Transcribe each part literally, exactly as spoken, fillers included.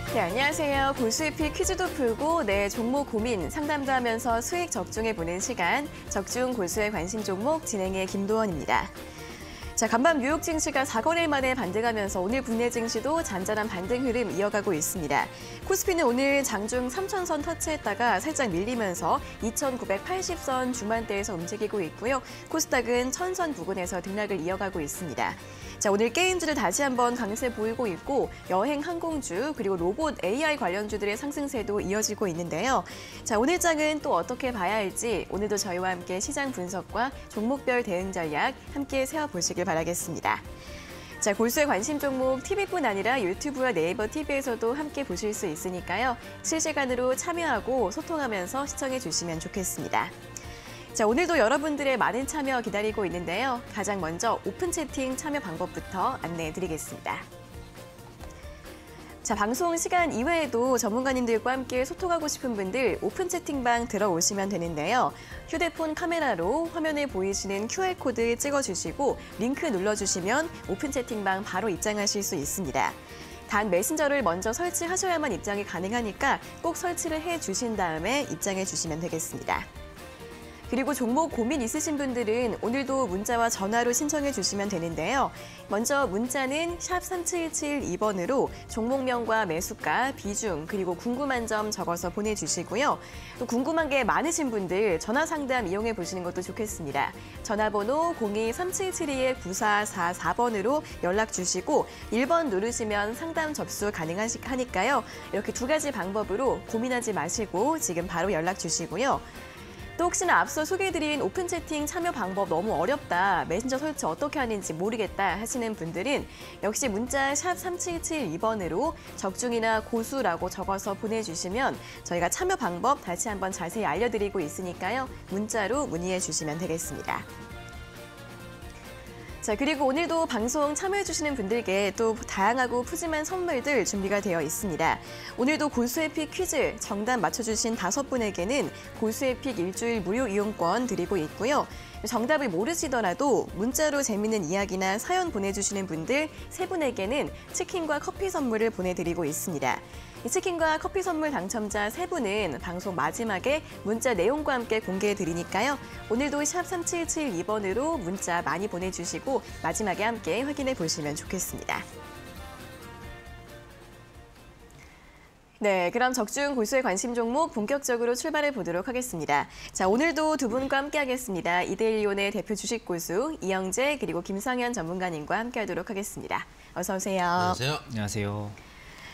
네, 안녕하세요. 고수익피 퀴즈도 풀고 내 종목 고민 상담도 하면서 수익 적중해보는 시간, 적중 고수의 관심 종목 진행의 김도원입니다. 자, 간밤 뉴욕 증시가 사 거래일 만에 반등하면서 오늘 국내 증시도 잔잔한 반등 흐름 이어가고 있습니다. 코스피는 오늘 장중 삼천 선 터치했다가 살짝 밀리면서 이천구백팔십 선 중반대에서 움직이고 있고요. 코스닥은 천 선 부근에서 등락을 이어가고 있습니다. 자, 오늘 게임주를 다시 한번 강세 보이고 있고 여행 항공주 그리고 로봇 에이아이 관련주들의 상승세도 이어지고 있는데요. 자, 오늘 장은 또 어떻게 봐야 할지 오늘도 저희와 함께 시장 분석과 종목별 대응 전략 함께 세워보시길 바라겠습니다. 자, 골수의 관심 종목 티비뿐 아니라 유튜브와 네이버 티비에서도 함께 보실 수 있으니까요. 실시간으로 참여하고 소통하면서 시청해 주시면 좋겠습니다. 자, 오늘도 여러분들의 많은 참여 기다리고 있는데요. 가장 먼저 오픈 채팅 참여 방법부터 안내해 드리겠습니다. 자, 방송 시간 이외에도 전문가님들과 함께 소통하고 싶은 분들 오픈 채팅방 들어오시면 되는데요. 휴대폰 카메라로 화면에 보이시는 큐알코드 찍어주시고 링크 눌러주시면 오픈 채팅방 바로 입장하실 수 있습니다. 단 메신저를 먼저 설치하셔야만 입장이 가능하니까 꼭 설치를 해주신 다음에 입장해 주시면 되겠습니다. 그리고 종목 고민 있으신 분들은 오늘도 문자와 전화로 신청해 주시면 되는데요. 먼저 문자는 샵 삼칠칠이 번으로 종목명과 매수가, 비중, 그리고 궁금한 점 적어서 보내주시고요. 또 궁금한 게 많으신 분들 전화 상담 이용해 보시는 것도 좋겠습니다. 전화번호 공이 삼칠칠이 구사사사 번으로 연락 주시고 일 번 누르시면 상담 접수 가능하니까요. 이렇게 두 가지 방법으로 고민하지 마시고 지금 바로 연락 주시고요. 또 혹시나 앞서 소개해드린 오픈 채팅 참여 방법 너무 어렵다, 메신저 설치 어떻게 하는지 모르겠다 하시는 분들은 역시 문자 샵 삼칠칠이 번으로 적중이나 고수라고 적어서 보내주시면 저희가 참여 방법 다시 한번 자세히 알려드리고 있으니까요. 문자로 문의해 주시면 되겠습니다. 자, 그리고 오늘도 방송 참여해주시는 분들께 또 다양하고 푸짐한 선물들 준비가 되어 있습니다. 오늘도 고수의 픽 퀴즈 정답 맞춰주신 다섯 분에게는 고수의 픽 일주일 무료 이용권 드리고 있고요. 정답을 모르시더라도 문자로 재미있는 이야기나 사연 보내주시는 분들 세 분에게는 치킨과 커피 선물을 보내드리고 있습니다. 이 치킨과 커피 선물 당첨자 세 분은 방송 마지막에 문자 내용과 함께 공개해드리니까요. 오늘도 샵 삼칠칠이 번으로 문자 많이 보내주시고 마지막에 함께 확인해 보시면 좋겠습니다. 네, 그럼 적중 고수의 관심 종목 본격적으로 출발해 보도록 하겠습니다. 자, 오늘도 두 분과 함께 하겠습니다. 이데일리온의 대표 주식 고수 이영재 그리고 김상현 전문가님과 함께 하도록 하겠습니다. 어서 오세요. 안녕하세요. 안녕하세요.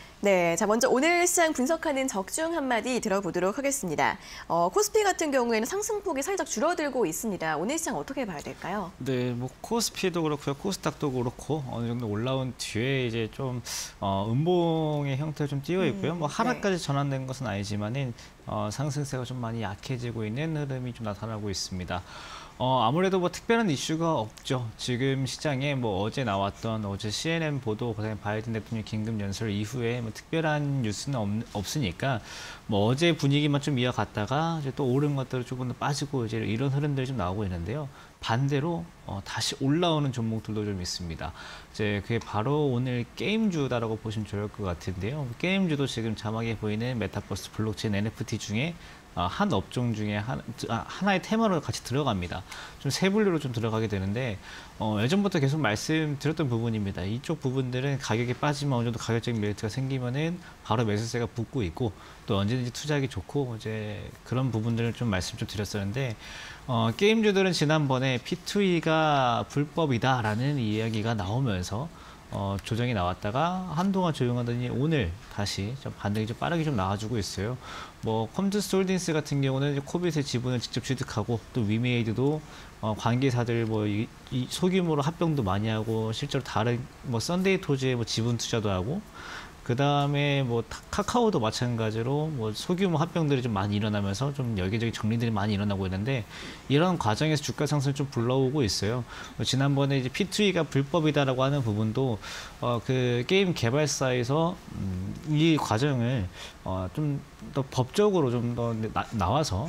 네, 자 먼저 오늘 시장 분석하는 적중 한마디 들어보도록 하겠습니다. 어, 코스피 같은 경우에는 상승폭이 살짝 줄어들고 있습니다. 오늘 시장 어떻게 봐야 될까요? 네, 뭐 코스피도 그렇고요, 코스닥도 그렇고 어느 정도 올라온 뒤에 이제 좀 어, 음봉의 형태를 좀 띄어 있고요. 음, 뭐 하락까지 네. 전환된 것은 아니지만은 어, 상승세가 좀 많이 약해지고 있는 흐름이 좀 나타나고 있습니다. 어, 아무래도 뭐 특별한 이슈가 없죠. 지금 시장에 뭐 어제 나왔던 어제 씨엔엔 보도, 그다음에 바이든 대통령 긴급 연설 이후에 뭐 특별한 뉴스는 없, 없으니까 뭐 어제 분위기만 좀 이어갔다가 이제 또 오른 것들을 조금 더 빠지고 이제 이런 흐름들이 좀 나오고 있는데요. 반대로 어, 다시 올라오는 종목들도 좀 있습니다. 이제 그게 바로 오늘 게임주다라고 보시면 좋을 것 같은데요. 게임주도 지금 자막에 보이는 메타버스, 블록체인, 엔에프티 중에 한 업종 중에 한, 하나의 테마로 같이 들어갑니다. 좀 세 분류로 좀 들어가게 되는데 어, 예전부터 계속 말씀드렸던 부분입니다. 이쪽 부분들은 가격이 빠지면 어느 정도 가격적인 메리트가 생기면은 바로 매수세가 붙고 있고 또 언제든지 투자하기 좋고 이제 그런 부분들을 좀 말씀 좀 드렸었는데 어, 게임주들은 지난번에 피 투 이가 불법이다라는 이야기가 나오면서 어, 조정이 나왔다가 한동안 조용하더니 오늘 다시 좀 반등이 좀 빠르게 좀 나와주고 있어요. 뭐 컴투스 홀딩스 같은 경우는 코빗의 지분을 직접 취득하고 또 위메이드도 어, 관계사들 뭐 이, 이 소규모로 합병도 많이 하고 실제로 다른 뭐 썬데이 토즈의 뭐 지분 투자도 하고 그 다음에 뭐 카카오도 마찬가지로 뭐 소규모 합병들이 좀 많이 일어나면서 좀 여기저기 정리들이 많이 일어나고 있는데 이런 과정에서 주가 상승을 좀 불러오고 있어요. 지난번에 이제 피 투 이가 불법이다라고 하는 부분도 어 그 게임 개발사에서 음 이 과정을 어 좀 더 법적으로 좀 더 나와서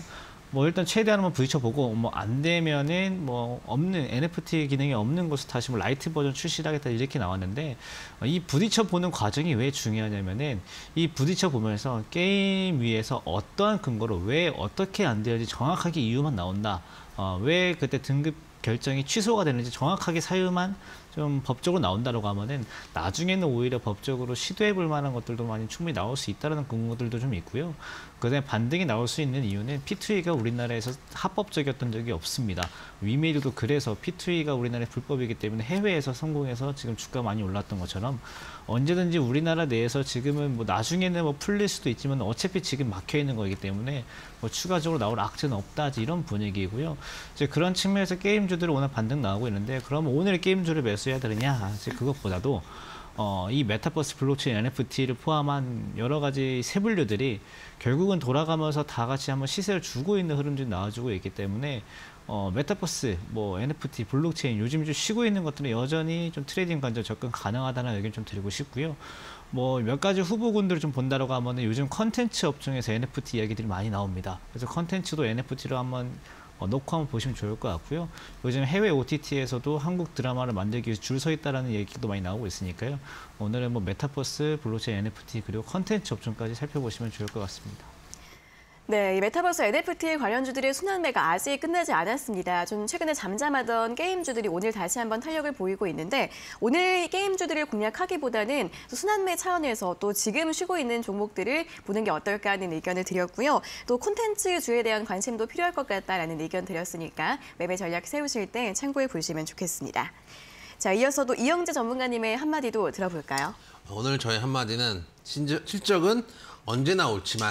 뭐 일단 최대한 한번 부딪혀보고 뭐 안 되면은 뭐 없는 엔에프티 기능이 없는 것을 다시 뭐 라이트 버전 출시를 하겠다 이렇게 나왔는데 이 부딪혀보는 과정이 왜 중요하냐면은 이 부딪혀보면서 게임 위에서 어떠한 근거로 왜 어떻게 안 되는지 정확하게 이유만 나온다. 어, 왜 그때 등급 결정이 취소가 되는지 정확하게 사유만 좀 법적으로 나온다라고 하면은 나중에는 오히려 법적으로 시도해 볼 만한 것들도 많이 충분히 나올 수 있다는 근거들도 좀 있고요. 그다음에 반등이 나올 수 있는 이유는 피투이가 우리나라에서 합법적이었던 적이 없습니다. 위메이드도 그래서 피투이가 우리나라의 불법이기 때문에 해외에서 성공해서 지금 주가 많이 올랐던 것처럼 언제든지 우리나라 내에서 지금은 뭐 나중에는 뭐 풀릴 수도 있지만 어차피 지금 막혀 있는 거기 때문에 뭐 추가적으로 나올 악재는 없다 이런 분위기고요. 이제 그런 측면에서 게임주들이 오늘 반등 나오고 있는데 그럼 오늘 게임주를 매수해야 되느냐? 이제 그것보다도 어, 이 메타버스 블록체인 엔에프티를 포함한 여러 가지 세분류들이 결국은 돌아가면서 다 같이 한번 시세를 주고 있는 흐름들이 나와주고 있기 때문에 어, 메타버스, 뭐 엔에프티, 블록체인 요즘 좀 쉬고 있는 것들은 여전히 좀 트레이딩 관점 접근 가능하다는 의견 좀 드리고 싶고요. 뭐 몇 가지 후보군들을 좀 본다라고 하면은 요즘 컨텐츠 업종에서 엔에프티 이야기들이 많이 나옵니다. 그래서 컨텐츠도 엔에프티로 한번 어, 놓고 한번 보시면 좋을 것 같고요. 요즘 해외 오티티에서도 한국 드라마를 만들기 위해서 줄 서 있다라는 얘기도 많이 나오고 있으니까요. 오늘은 뭐 메타버스, 블록체인, 엔에프티 그리고 컨텐츠 업종까지 살펴보시면 좋을 것 같습니다. 네, 이 메타버스 엔에프티 관련주들의 순환매가 아직 끝나지 않았습니다. 좀 최근에 잠잠하던 게임주들이 오늘 다시 한번 탄력을 보이고 있는데 오늘 게임주들을 공략하기보다는 또 순환매 차원에서 또 지금 쉬고 있는 종목들을 보는 게 어떨까 하는 의견을 드렸고요. 또 콘텐츠주에 대한 관심도 필요할 것 같다라는 의견 드렸으니까 매매 전략 세우실 때 참고해 보시면 좋겠습니다. 자, 이어서도 이영재 전문가님의 한마디도 들어볼까요? 오늘 저의 한마디는 실적은 언제나 옳지만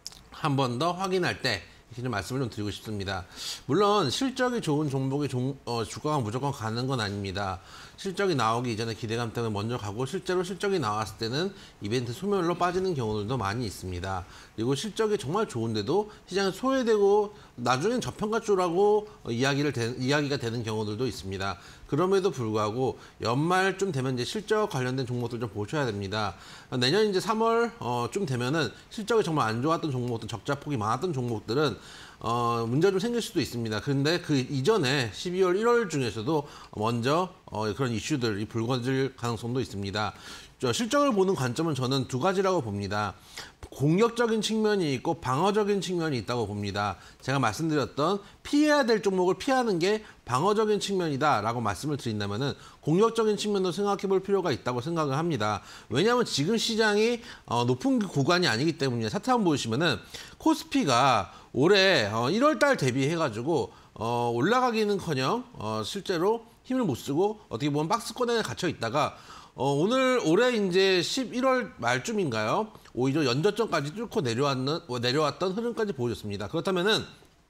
한 번 더 확인할 때 이런 말씀을 좀 드리고 싶습니다. 물론 실적이 좋은 종목의 종, 어, 주가가 무조건 가는 건 아닙니다. 실적이 나오기 이전에 기대감 때문에 먼저 가고 실제로 실적이 나왔을 때는 이벤트 소멸로 빠지는 경우들도 많이 있습니다. 그리고 실적이 정말 좋은데도 시장에 소외되고 나중엔 저평가주라고 이야기를 되, 이야기가 되는 경우들도 있습니다. 그럼에도 불구하고 연말쯤 되면 이제 실적 관련된 종목들 좀 보셔야 됩니다. 내년 이제 삼월쯤 어, 되면은 실적이 정말 안 좋았던 종목들, 적자폭이 많았던 종목들은 어, 문제가 좀 생길 수도 있습니다. 그런데 그 이전에 십이월, 일월 중에서도 먼저 어, 그런 이슈들이 불거질 가능성도 있습니다. 저 실적을 보는 관점은 저는 두 가지라고 봅니다. 공격적인 측면이 있고 방어적인 측면이 있다고 봅니다. 제가 말씀드렸던 피해야 될 종목을 피하는 게 방어적인 측면이다라고 말씀을 드린다면은 공격적인 측면도 생각해 볼 필요가 있다고 생각을 합니다. 왜냐하면 지금 시장이 어, 높은 구간이 아니기 때문에 차트 한번 보시면은 코스피가 올해 어, 일월 달 대비해가지고 어, 올라가기는커녕 어, 실제로 힘을 못 쓰고 어떻게 보면 박스권에 갇혀 있다가 어, 오늘 올해 이제 십일월 말쯤인가요? 오히려 연저점까지 뚫고 내려왔는, 내려왔던 흐름까지 보여줬습니다. 그렇다면은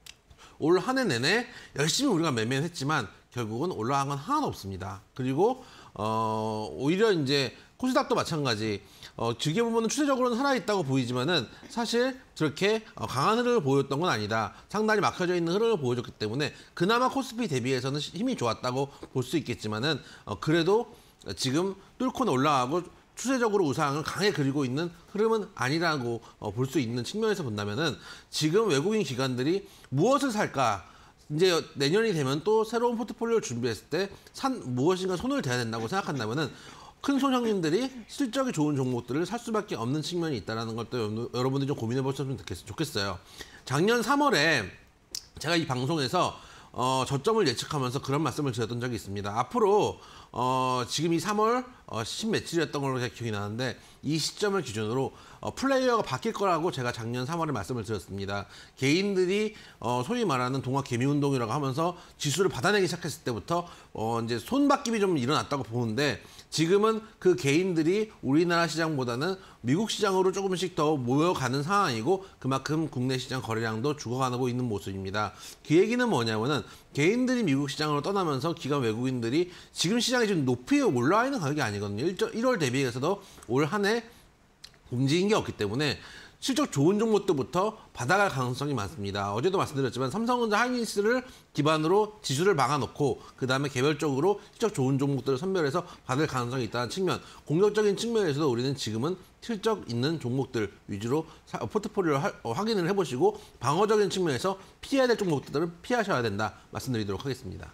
올 한 해 내내 열심히 우리가 매매를 했지만 결국은 올라간 건 하나도 없습니다. 그리고 어, 오히려 이제 코스닥도 마찬가지. 어, 길게 보면 추세적으로는 살아있다고 보이지만은 사실 저렇게 어, 강한 흐름을 보였던 건 아니다. 상당히 막혀져 있는 흐름을 보여줬기 때문에 그나마 코스피 대비해서는 힘이 좋았다고 볼 수 있겠지만은 어, 그래도 지금 뚫고 올라가고 추세적으로 우상을 강하게 그리고 있는 흐름은 아니라고 어, 볼 수 있는 측면에서 본다면은 지금 외국인 기관들이 무엇을 살까? 이제 내년이 되면 또 새로운 포트폴리오를 준비했을 때 산 무엇인가 손을 대야 된다고 생각한다면은 큰 손 형님들이 실적이 좋은 종목들을 살 수밖에 없는 측면이 있다는 것도 여러분들이 좀 고민해 보셨으면 좋겠어요. 작년 삼월에 제가 이 방송에서 어, 저점을 예측하면서 그런 말씀을 드렸던 적이 있습니다. 앞으로 어, 지금 이 삼월 어, 십 며칠이었던 걸로 제가 기억이 나는데 이 시점을 기준으로 어, 플레이어가 바뀔 거라고 제가 작년 삼월에 말씀을 드렸습니다. 개인들이 어, 소위 말하는 동학 개미 운동이라고 하면서 지수를 받아내기 시작했을 때부터 어, 이제 손바뀜이 좀 일어났다고 보는데 지금은 그 개인들이 우리나라 시장보다는 미국 시장으로 조금씩 더 모여가는 상황이고 그만큼 국내 시장 거래량도 죽어가고 있는 모습입니다. 그 얘기는 뭐냐면은 개인들이 미국 시장으로 떠나면서 기관 외국인들이 지금 시장이 좀 높이 올라와 있는 가격이 아니거든요. 일월 대비해서도 올 한 해 움직인 게 없기 때문에 실적 좋은 종목들부터 받아갈 가능성이 많습니다. 어제도 말씀드렸지만 삼성전자 하이닉스를 기반으로 지수를 박아놓고 그 다음에 개별적으로 실적 좋은 종목들을 선별해서 받을 가능성이 있다는 측면, 공격적인 측면에서도 우리는 지금은 실적 있는 종목들 위주로 사, 포트폴리오를 하, 어, 확인을 해보시고 방어적인 측면에서 피해야 될 종목들은 피하셔야 된다 말씀드리도록 하겠습니다.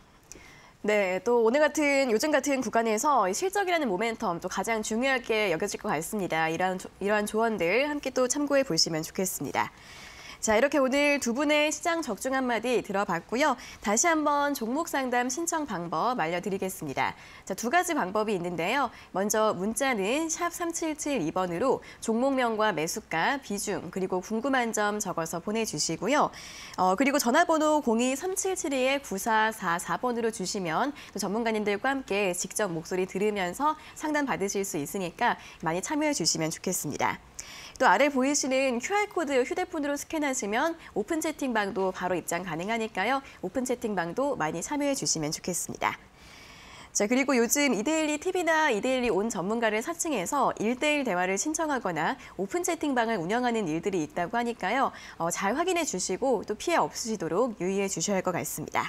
네, 또 오늘 같은 요즘 같은 구간에서 실적이라는 모멘텀 또 가장 중요하게 여겨질 것 같습니다. 이러한, 조, 이러한 조언들 함께 또 참고해 보시면 좋겠습니다. 자, 이렇게 오늘 두 분의 시장 적중 한마디 들어봤고요. 다시 한번 종목 상담 신청 방법 알려드리겠습니다. 자, 두 가지 방법이 있는데요. 먼저 문자는 샵 삼칠칠이 번으로 종목명과 매수가, 비중, 그리고 궁금한 점 적어서 보내주시고요. 어, 그리고 전화번호 공이 삼칠칠이 구사사사 번으로 주시면 또 전문가님들과 함께 직접 목소리 들으면서 상담 받으실 수 있으니까 많이 참여해 주시면 좋겠습니다. 또 아래 보이시는 큐알코드 휴대폰으로 스캔하시면 오픈 채팅방도 바로 입장 가능하니까요. 오픈 채팅방도 많이 참여해 주시면 좋겠습니다. 자, 그리고 요즘 이데일리 티비나 이데일리 온 전문가를 사칭해서 일대일 대화를 신청하거나 오픈 채팅방을 운영하는 일들이 있다고 하니까요. 어, 잘 확인해 주시고 또 피해 없으시도록 유의해 주셔야 할 것 같습니다.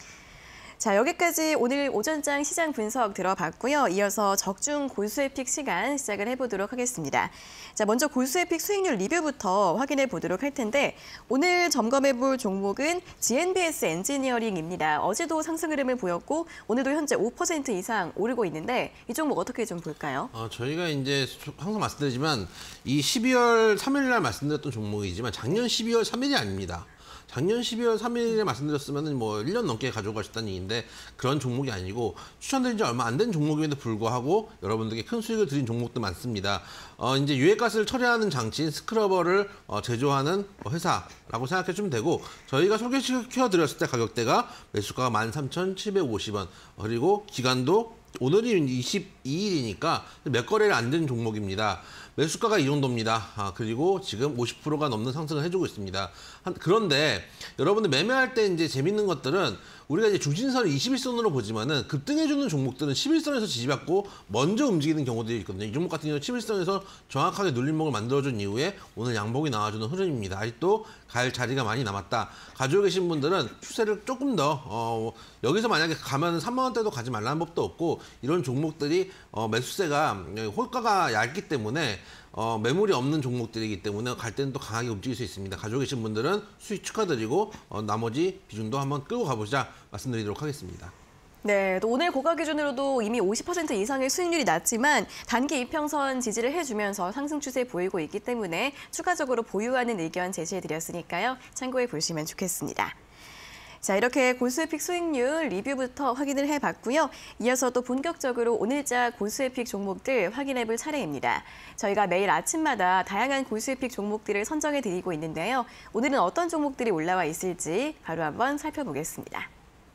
자, 여기까지 오늘 오전장 시장 분석 들어봤고요. 이어서 적중 고수의 픽 시간 시작을 해보도록 하겠습니다. 자, 먼저 고수의 픽 수익률 리뷰부터 확인해 보도록 할 텐데 오늘 점검해 볼 종목은 지엔비에스 엔지니어링입니다. 어제도 상승 흐름을 보였고 오늘도 현재 오 퍼센트 이상 오르고 있는데 이 종목 어떻게 좀 볼까요? 어, 저희가 이제 항상 말씀드리지만 이 십이월 삼일 날 말씀드렸던 종목이지만 작년 십이월 삼일이 아닙니다. 작년 십이월 삼일에 말씀드렸으면 뭐 일 년 넘게 가지고 가셨다는 얘기인데 그런 종목이 아니고 추천드린 지 얼마 안 된 종목임에도 불구하고 여러분들께 큰 수익을 드린 종목도 많습니다. 어, 이제 유해가스를 처리하는 장치인 스크러버를 어, 제조하는 회사라고 생각해 주면 되고 저희가 소개시켜 드렸을 때 가격대가 매수가가 만 삼천칠백오십 원 그리고 기간도 오늘이 이십이일이니까 몇 거래를 안 된 종목입니다. 매수가가 이 정도입니다. 아, 그리고 지금 오십 퍼센트가 넘는 상승을 해주고 있습니다. 한, 그런데 여러분들 매매할 때 이제 재밌는 것들은 우리가 이제 중심선을 이십일 선으로 보지만은 급등해주는 종목들은 십일 선에서 지지받고 먼저 움직이는 경우들이 있거든요. 이 종목 같은 경우는 십일 선에서 정확하게 눌림목을 만들어준 이후에 오늘 양봉이 나와주는 흐름입니다. 아직도 갈 자리가 많이 남았다. 가지고 계신 분들은 추세를 조금 더 어, 여기서 만약에 가면 삼만 원대도 가지 말라는 법도 없고 이런 종목들이 어, 매수세가 홀가가 얇기 때문에 어, 매물이 없는 종목들이기 때문에 갈 때는 또 강하게 움직일 수 있습니다. 가지고 계신 분들은 수익 축하드리고 어, 나머지 비중도 한번 끌고 가보자 말씀드리도록 하겠습니다. 네, 또 오늘 고가 기준으로도 이미 오십 퍼센트 이상의 수익률이 났지만 단기 이평선 지지를 해주면서 상승 추세 보이고 있기 때문에 추가적으로 보유하는 의견 제시해드렸으니까요. 참고해 보시면 좋겠습니다. 자, 이렇게 고수의 픽 수익률 리뷰부터 확인을 해봤고요. 이어서 또 본격적으로 오늘자 고수의 픽 종목들 확인해볼 차례입니다. 저희가 매일 아침마다 다양한 고수의 픽 종목들을 선정해드리고 있는데요. 오늘은 어떤 종목들이 올라와 있을지 바로 한번 살펴보겠습니다.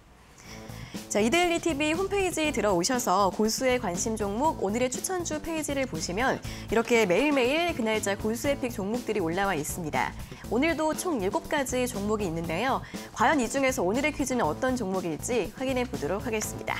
자, 이데일리 티비 홈페이지 들어오셔서 고수의 관심 종목 오늘의 추천주 페이지를 보시면 이렇게 매일매일 그날짜 고수의 픽 종목들이 올라와 있습니다. 오늘도 총 일곱 가지 종목이 있는데요. 과연 이 중에서 오늘의 퀴즈는 어떤 종목일지 확인해 보도록 하겠습니다.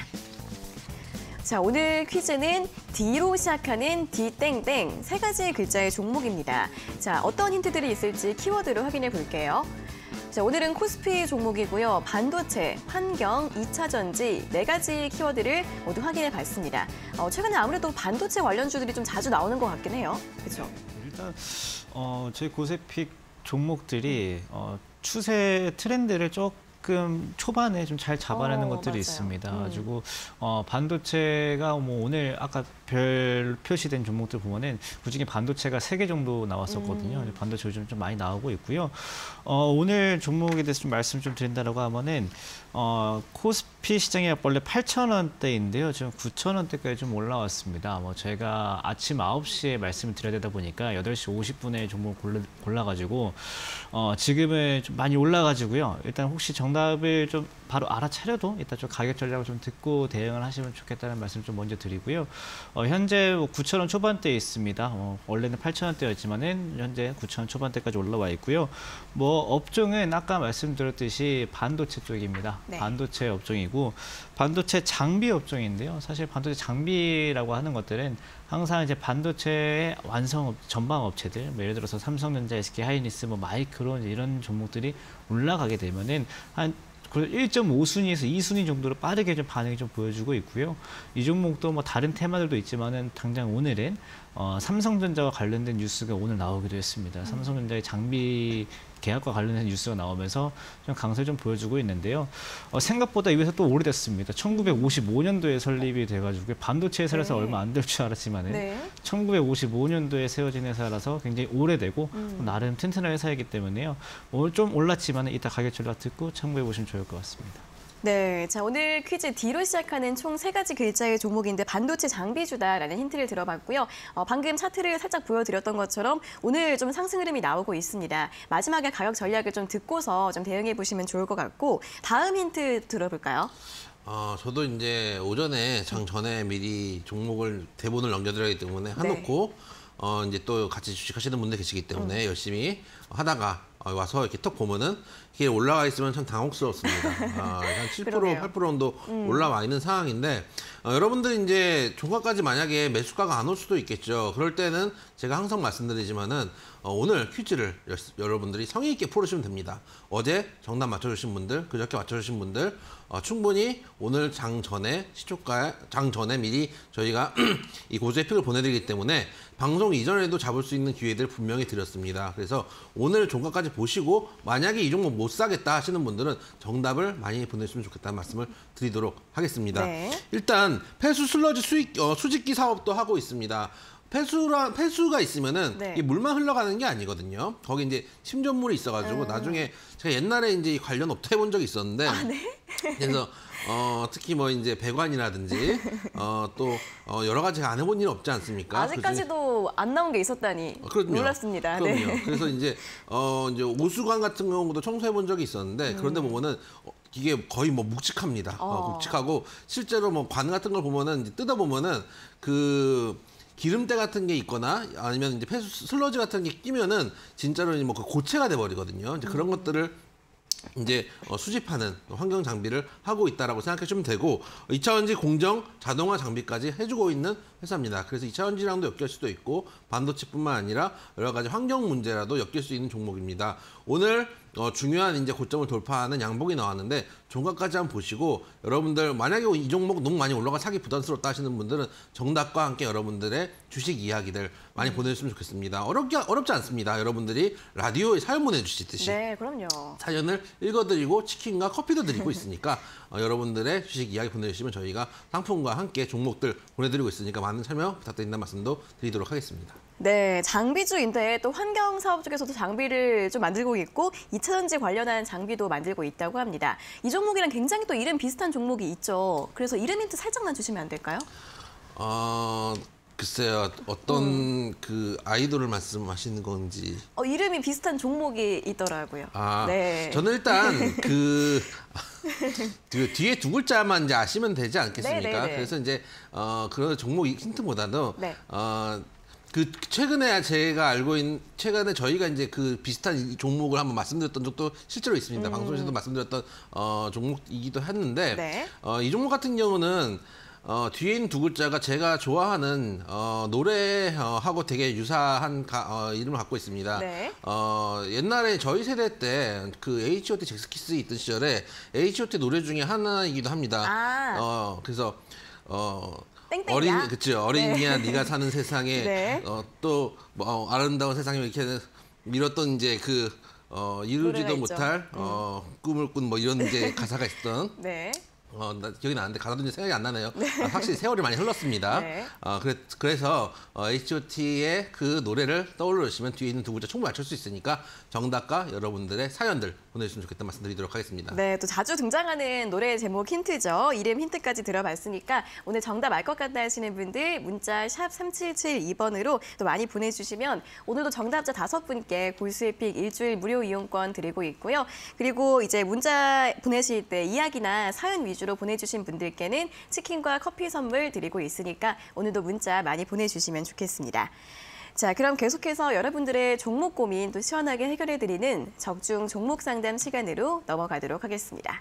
자, 오늘 퀴즈는 D로 시작하는 D땡땡 세 가지 글자의 종목입니다. 자, 어떤 힌트들이 있을지 키워드로 확인해 볼게요. 자, 오늘은 코스피 종목이고요. 반도체, 환경, 이차 전지 네 가지 키워드를 모두 확인해 봤습니다. 어, 최근에 아무래도 반도체 관련주들이 좀 자주 나오는 것 같긴 해요. 그렇죠? 일단 어, 저희 고세픽 종목들이 어, 추세 트렌드를 조금 초반에 좀 잘 잡아내는 어, 것들이 맞아요. 있습니다. 음. 가지고 어, 반도체가 뭐 오늘 아까 별 표시된 종목들 보면은 그중에 반도체가 세 개 정도 나왔었거든요. 음. 반도체 요즘 좀 많이 나오고 있고요. 어, 오늘 종목에 대해서 좀 말씀 좀 드린다라고 하면은 어, 코스피 시장이 원래 팔천 원대인데요. 지금 구천 원대까지 좀 올라왔습니다. 뭐 제가 아침 아홉 시에 말씀을 드려야 되다 보니까 여덟 시 오십 분에 종목 골라, 골라가지고 어, 지금은 좀 많이 올라가지고요. 일단 혹시 정답을 좀 바로 알아차려도 일단 좀 가격 전략을 좀 듣고 대응을 하시면 좋겠다는 말씀 좀 먼저 드리고요. 어, 현재 구천 원 초반대에 있습니다. 어, 원래는 팔천 원대였지만은 현재 구천 원 초반대까지 올라와 있고요. 뭐 업종은 아까 말씀드렸듯이 반도체 쪽입니다. 네. 반도체 업종이고 반도체 장비 업종인데요. 사실 반도체 장비라고 하는 것들은 항상 이제 반도체의 완성 업, 전방 업체들, 뭐 예를 들어서 삼성전자, 에스케이하이닉스, 뭐 마이크론 이런 종목들이 올라가게 되면은 한 일 점 오 순위에서 이 순위 정도로 빠르게 좀 반응이 좀 보여주고 있고요. 이 종목도 뭐 다른 테마들도 있지만은 당장 오늘은 어, 삼성전자와 관련된 뉴스가 오늘 나오기도 했습니다. 음. 삼성전자의 장비 계약과 관련된 뉴스가 나오면서 좀 강세를 좀 보여주고 있는데요. 어, 생각보다 이 회사 또 오래됐습니다. 천구백오십오 년도에 설립이 돼가지고 반도체 회사라서 네. 얼마 안 될 줄 알았지만은 네. 천구백오십오 년도에 세워진 회사라서 굉장히 오래되고 음. 나름 튼튼한 회사이기 때문에요. 오늘 좀 올랐지만은 이따 가격 전략 듣고 참고해 보시면 좋을 것 같습니다. 네, 자 오늘 퀴즈 D로 시작하는 총 세 가지 글자의 종목인데 반도체 장비주다라는 힌트를 들어봤고요. 어, 방금 차트를 살짝 보여드렸던 것처럼 오늘 좀 상승 흐름이 나오고 있습니다. 마지막에 가격 전략을 좀 듣고서 좀 대응해 보시면 좋을 것 같고 다음 힌트 들어볼까요? 어, 저도 이제 오전에 장 전에 미리 종목을 대본을 넘겨드려야 때문에 해놓고 어, 이제 또 같이 주식하시는 분들 계시기 때문에 음. 열심히 하다가 와서 이렇게 턱 보면은 이게 올라가 있으면 참 당혹스럽습니다. 아, 한 칠 퍼센트, 팔 퍼센트 정도 음. 올라와 있는 상황인데 어, 여러분들이 이제 종가까지 만약에 매수가가 안 올 수도 있겠죠. 그럴 때는 제가 항상 말씀드리지만은 어, 오늘 퀴즈를 여, 여러분들이 성의 있게 풀으시면 됩니다. 어제 정답 맞춰주신 분들, 그저께 맞춰주신 분들 어, 충분히 오늘 장 전에 시초가 장 전에 미리 저희가 이 고수의 픽을 보내드리기 때문에 방송 이전에도 잡을 수 있는 기회들 분명히 드렸습니다. 그래서 오늘 종가까지 보시고 만약에 이 종목 못 사겠다 하시는 분들은 정답을 많이 보내주시면 좋겠다는 말씀을 드리도록 하겠습니다. 네. 일단 폐수 슬러지 수익 어, 수직기 사업도 하고 있습니다. 폐수라, 폐수가 있으면은 네. 이 물만 흘러가는 게 아니거든요. 거기 이제 침전물이 있어가지고 음. 나중에 제가 옛날에 이제 이 관련 업체 해본 적이 있었는데 아, 네? 그래서 어, 특히 뭐 이제 배관이라든지 어, 또 어, 여러 가지 안 해본 일 없지 않습니까? 아직까지도 안 나온 게 있었다니 어, 놀랐습니다. 그럼요. 네. 그래서 이제 어, 이제 오수관 같은 경우도 청소해 본 적이 있었는데 음. 그런데 보면은 어, 이게 거의 뭐 묵직합니다. 어. 어, 묵직하고 실제로 뭐 관 같은 걸 보면은 이제 뜯어 보면은 그 기름때 같은 게 있거나 아니면 이제 폐수 슬러지 같은 게 끼면은 진짜로 뭐 그 고체가 돼 버리거든요. 이제 그런 음. 것들을 이제 어, 수집하는 환경 장비를 하고 있다라고 생각해 주면 되고 이차전지 공정 자동화 장비까지 해주고 있는 회사입니다. 그래서 이차전지랑도 엮일 수도 있고 반도체뿐만 아니라 여러 가지 환경 문제라도 엮일 수 있는 종목입니다. 오늘 어, 중요한 이제 고점을 돌파하는 양봉이 나왔는데 종가까지 한번 보시고 여러분들 만약에 이 종목 너무 많이 올라가 사기 부담스럽다 하시는 분들은 정답과 함께 여러분들의 주식 이야기들 많이 음. 보내주시면 좋겠습니다. 어렵지, 어렵지 않습니다. 여러분들이 라디오에 사연 보내주시듯이 네, 그럼요. 사연을 읽어드리고 치킨과 커피도 드리고 있으니까 어, 여러분들의 주식 이야기 보내주시면 저희가 상품과 함께 종목들 보내드리고 있으니까 많은 참여 부탁드린다는 말씀도 드리도록 하겠습니다. 네, 장비주인데 또 환경 사업 쪽에서도 장비를 좀 만들고 있고 이차전지 관련한 장비도 만들고 있다고 합니다. 이 종목이랑 굉장히 또 이름 비슷한 종목이 있죠. 그래서 이름 힌트 살짝만 주시면 안 될까요? 어, 글쎄요. 어떤 음. 그 아이돌을 말씀하시는 건지. 어, 이름이 비슷한 종목이 있더라고요. 아, 네. 저는 일단 그, 그 뒤에 두 글자만 이제 아시면 되지 않겠습니까? 네네네. 그래서 이제 어, 그런 종목 힌트보다도 네. 어, 그 최근에 제가 알고 있는 최근에 저희가 이제 그 비슷한 종목을 한번 말씀드렸던 적도 실제로 있습니다. 음. 방송에서도 말씀드렸던 어, 종목이기도 했는데 네. 어, 이 종목 같은 경우는 어, 뒤에 있는 두 글자가 제가 좋아하는 어, 노래하고 되게 유사한 가, 어, 이름을 갖고 있습니다. 네. 어, 옛날에 저희 세대 때 그 에이치 오 티 잭스키스 있던 시절에 에이치 오 티 노래 중에 하나이기도 합니다. 아. 어, 그래서 어, 땡땡이야? 어린, 그쵸. 어린이야, 네. 네가 사는 세상에, 네. 어, 또, 뭐, 아름다운 세상에 이렇게 밀었던 이제 그, 어, 이루지도 못할, 음. 어, 꿈을 꾼 뭐 이런 이제 가사가 있었던. 네. 어, 나 기억이 나는데 가사도 이제 생각이 안 나네요. 네. 아, 확실히 세월이 많이 흘렀습니다. 네. 어, 그래, 그래서 어, 에이치 오 티의 그 노래를 떠올리시면 뒤에 있는 두 글자 충분히 맞출 수 있으니까 정답과 여러분들의 사연들 보내주시면 좋겠다는 말씀드리도록 하겠습니다. 네, 또 자주 등장하는 노래 제목 힌트죠. 이름 힌트까지 들어봤으니까 오늘 정답 알 것 같다 하시는 분들 문자 샵 삼칠칠이 번으로 또 많이 보내주시면 오늘도 정답자 다섯 분께 골수의 픽 일주일 무료 이용권 드리고 있고요. 그리고 이제 문자 보내실 때 이야기나 사연 위주 위주로 보내주신 분들께는 치킨과 커피 선물 드리고 있으니까 오늘도 문자 많이 보내주시면 좋겠습니다. 자, 그럼 계속해서 여러분들의 종목 고민 또 시원하게 해결해드리는 적중 종목 상담 시간으로 넘어가도록 하겠습니다.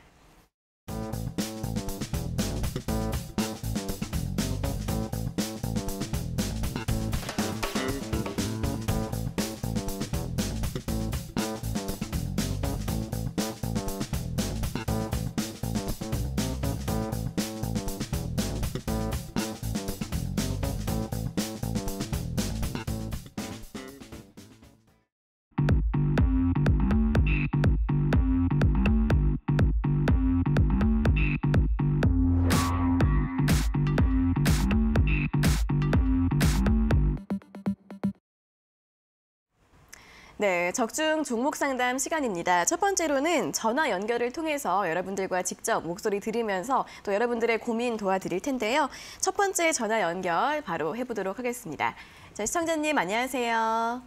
네, 적중 종목 상담 시간입니다. 첫 번째로는 전화 연결을 통해서 여러분들과 직접 목소리 들으면서 또 여러분들의 고민 도와드릴 텐데요. 첫 번째 전화 연결 바로 해보도록 하겠습니다. 자, 시청자님 안녕하세요.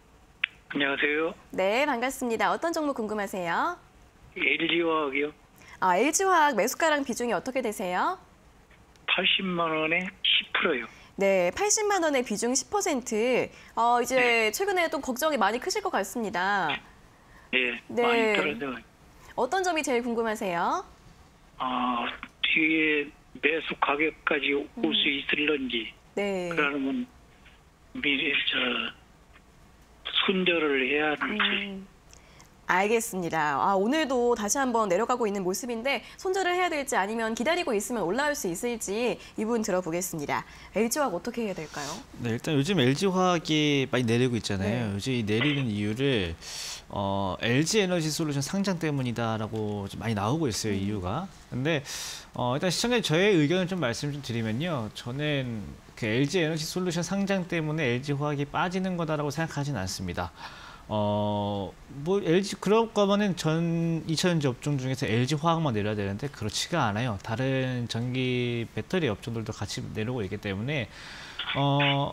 안녕하세요. 네, 반갑습니다. 어떤 종목 궁금하세요? 엘지화학이요. 아, 엘지화학 매수가랑 비중이 어떻게 되세요? 팔십만 원에 십 퍼센트요. 네, 팔십만 원의 비중 십 퍼센트. 어, 이제 최근에 또 걱정이 많이 크실 것 같습니다. 예, 네. 많이 떨어져. 어떤 점이 제일 궁금하세요? 아, 뒤에 매수 가격까지 올 수 있을런지, 네. 그러면 미리 저 손절을 해야 할지. 음, 알겠습니다. 아, 오늘도 다시 한번 내려가고 있는 모습인데 손절을 해야 될지 아니면 기다리고 있으면 올라올 수 있을지 이 부분 들어보겠습니다. 엘지화학 어떻게 해야 될까요? 네, 일단 요즘 엘지화학이 많이 내리고 있잖아요. 네. 요즘 이 내리는 이유를 어, 엘지에너지솔루션 상장 때문이다라고 좀 많이 나오고 있어요, 음. 이유가. 근데 어, 일단 시청자 저의 의견을 좀 말씀 좀 드리면요, 저는 그 엘지에너지솔루션 상장 때문에 엘지화학이 빠지는 거다라고 생각하진 않습니다. 어, 뭐, 엘지, 그럴 거면은 전 이차 전지 업종 중에서 엘지화학만 내려야 되는데 그렇지가 않아요. 다른 전기 배터리 업종들도 같이 내려오고 있기 때문에, 어,